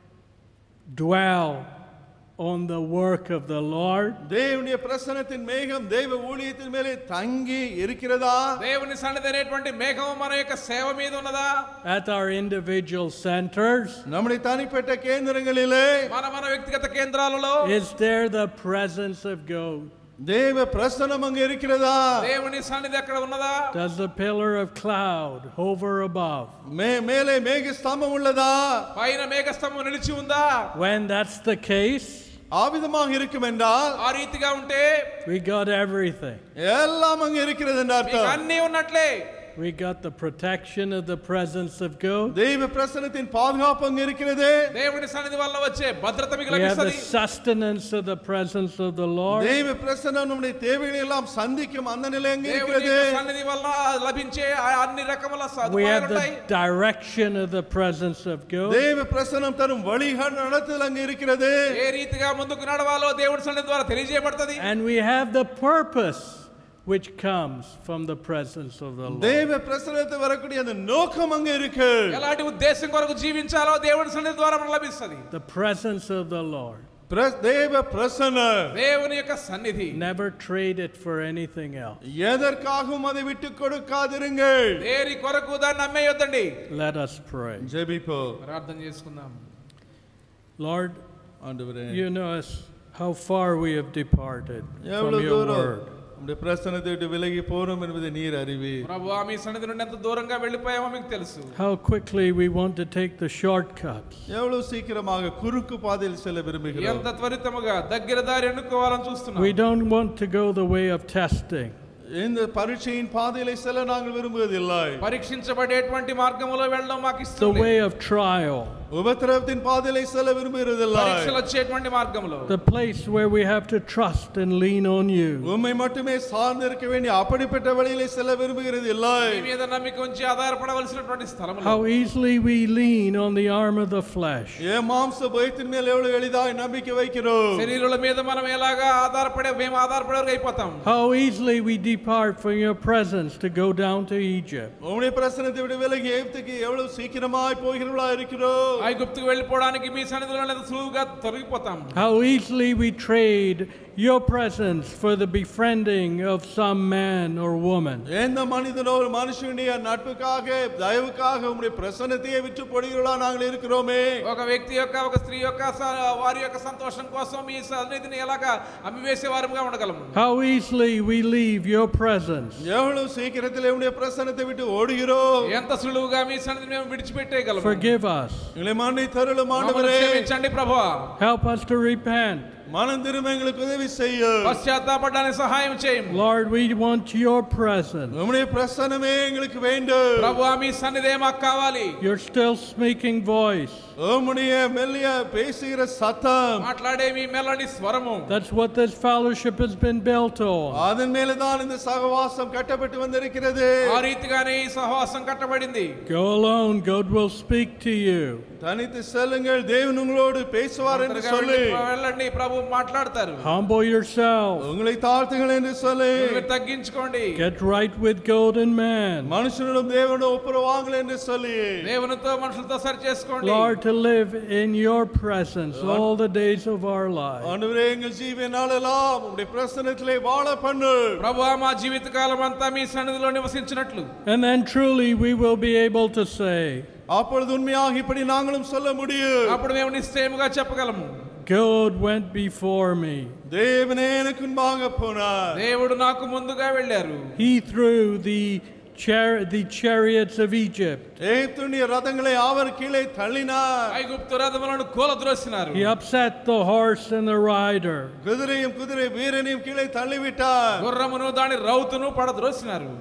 dwell on the work of the Lord? தேவனுடைய பிரசன்னத்தின் மேகம் தேவ ஊழியத்தின் மேலே தங்கி இருக்கிறதா? దేవుని సన్నిధి అనేటువంటి మేఘం మన యొక్క సేవ మీద ఉన్నదా? At our individual centers? நம்முடைய தனிப்பட்ட கேந்திரங்களிலே మన మన వ్యక్తిగత కేంద్రాలలో Is there the presence of God? தேவ பிரசன்னம் அங்கே இருக்கிறதா? దేవుని సన్నిధి అక్కడ ఉన్నదా? Does the pillar of cloud hover above? மே மேலே மேக ஸ்தம்பம் உள்ளதா? పైన మేఘ స్తంభం నిలిచి ఉందా? When that's the case, ஆவிதமாக இருக்கும் என்றால் ఆ రీతిగా ఉంటే we got everything. எல்லாம் அங்கே இருக்கிறது என்று మీకు அர்த்தம். అన్నీ ఉన్నట్లే. We got the protection of the presence of God. தெய்வ பிரசன்னத்தின் பாதுகாப்பு அங்கே இருக்கிறது. దేవుని సన్నిధి వల్ల వచ్చే భద్రత మీకు We have the లభిస్తుంది. sustenance of the presence of the Lord. தெய்வ பிரசன்னம் நம்முடைய தேவைகளை எல்லாம் சந்திக்கும் அந்த நிலை அங்கே దేవుని இருக்கிறது. యొక్క సన్నిధి వల్ల లభించే ఆ అన్ని రకముల We సదుపాయాలు have the ఉంటాయి. direction of the presence of God. தெய்வ பிரசன்னம் தரும் வழிகள் நடத்துதல் அங்கே இருக்கிறது. ఏ రీతిగా ముందుకు నడవాలో దేవుని సన్నిధి ద్వారా తెలియజేయబడుతుంది. And we have the purpose which comes from the presence of the Lord. தெய்வ பிரசன்னத்தை வரக்கூடிய அந்த நோக்கம் அங்கே இருக்கு. ఎలాంటి ఉద్దేశం కొరకు జీవించాలో దేవుని సన్నిధి ద్వారా మనకు లభిస్తుంది. The presence of the Lord. Presence- தேவ பிரசன்னம் దేవుని యొక్క సన్నిధి Never trade it for anything else. எதற்காகவும் அதை விட்டு கொடுக்காதிருங்கள். దేని కొరకు దాన్ని అమ్మేయొద్దండి. Let us pray. ஜெபிப்போம். ప్రార్థన చేసుకుందాం. Lord, ஆண்டவரே, you know us how far we have departed from எவ்வளவு your தூரம் word. உம்முடைய பிரசன்னத்தை விட்டு விலகி போறோம் என்பதை நீர் அறிவீர். ప్రభువా మీ సన్నిధి నుండి ఎంత దూరంగా వెళ్ళిపోయామో మీకు తెలుసు. How quickly we want to take the shortcuts. எவ்வளவு சீக்கிரமாக குறுக்கு பாதையில் செல்ல விரும்புகிறோம். ఎంత త్వరితముగా దగ్గర దారి ఎన్నుకోవాలని చూస్తున్నాం. We don't want to go the way of testing. இந்த பரீட்சையின் பாதையிலே செல்ல நாங்கள் விரும்புவதில்லை. పరీక్షించబడేటువంటి మార్గములో వెళ్ళడం మాకు The ఇష్టం లేదు. way of trial. உபத்திரவத்தின் பாதையிலே செல்ல விரும்புகிறதில்லை. పరీక్షలు వచ్చేటువంటి మార్గములో The place where we have to trust and lean on you. உம்மை மட்டுமே சார்ந்து இருக்க வேண்டிய அப்படிப்பட்ட வழியிலே செல்ல விரும்புகிறதில்லை. మీ మీద నమ్మిక ఉంచి ఆధారపడవలసినటువంటి స్థలములో How easily we lean on the arm of the flesh. ఏ మాంస భయத்தின் மேல் எவ்வளவு எளிதாய் நம்பிக்கை வைக்கிறோம். శరీరుల మీద మనం ఎలాగా ఆధారపడే మేము ఆధారపడేవారు అయిపోతాం. How easily we depart from your presence to go down to Egypt. உம்முடைய பிரசன்னத்தை விட்டு விலகி எகிப்துக்கு எவ்வளவு சீக்கிரமாய் போகிறவர்களா இருக்கிறோம். ఐగుప్తుకు వెళ్ళిపోవడానికి మీ సన్నిధిలో ఎంత సులువుగా తొలగిపోతాం. How easily we trade your presence for the befriending of some man or woman. எந்த மனிதனோ ஒரு மனுஷனுடைய நட்புக்காக தயவுக்காக உம்முடைய பிரசன்னத்தையே விட்டு போடுகிறவர்களா நாங்கள் இருக்கிறோமே. ఒక వ్యక్తి యొక్క ఒక స్త్రీ యొక్క స- వారి యొక్క సంతోషం కోసం మీ సన్నిధిని ఎలాగా అమ్మివేసే వారముగా ఉండగలము. How easily we leave your presence. எவ்வளவு சீக்கிரத்தில் உம்முடைய பிரசன்னத்தை விட்டு ஓடுகிறோம். ఎంత సులువుగా మీ సన్నిధిని మేము విడిచిపెట్టేయగలము. Forgive us. எங்களை மன்னித்தருளும் మమ్మల్ని ஆண்டவரே. క్షమించండి ప్రభువా. Help us to repent. மனம் திரும்ப எங்களுக்கு உதவி செய்யும். పశ్చాత్తాపడడానికి సహాయం చేయండి. Lord, we want your presence. உம்முடைய பிரசன்னமே எங்களுக்கு வேண்டும். ప్రభువా మీ సన్నిధే మాకు కావాలి. Your still speaking voice. உம்முடைய மெல்லிய பேசுகிற சத்தம், మాట్లాడే మీ మెల్లని స్వరము. That's what this fellowship has been built on. அதன் மேலதான் இந்த சகவாசம் கட்டப்பட்டு வந்திருக்கிறது. ఆ రీతిగానే ఈ సహవాసం కట్టబడింది. Go alone, God will speak to you. தனித்து செல்லுங்கள் தேவன் உங்களோடு பேசுவார் என்று ఒంటరిగా சொல்லி వెళ్ళి వెళ్ళండి ప్రభు మాట్లాడతారు. Humble yourself. உங்களை தாழ்த்துங்கள் என்று சொல்லி మీరు తగ్గించుకోండి. Get right with God and man. மனுஷனிடம் தேவனோடு ஒப்புரவாங்கள் என்று சொல்லி దేవునితో మనుషులతో సరి చేసుకోండి. Lord, to live in your presence all the days of our life. ஆண்டவரே எங்கள் ஜீவிய நாளெல்லாம் உம்முடைய பிரசன்னத்திலே வாழ பண்ணு. ప్రభువా మా జీవితకాలం అంతా మీ సన్నిధిలో నివసించినట్లు. And then truly we will be able to say, அப்பொழுது உண்மையாக இப்படி நாங்களும் சொல்ல முடியும். అప్పుడు మేము నిశ్చయముగా చెప్పగలము. God went before me. தேவனே எனக்கு முன்பாக போனார். దేవుడు నాకు ముందుగా వెళ్ళారు. He threw the char- the chariots of Egypt. எகிப்துடைய ரதங்களை அவர் கீழே தள்ளினார். ఐగుప్తు రథములను కూలద్రోసినారు. He upset the horse and the rider. குதிரையும் குதிரை வீரனையும் கீழே தள்ளிவிட்டார். గుర్రమును దాని రౌతును పడద్రోసినారు.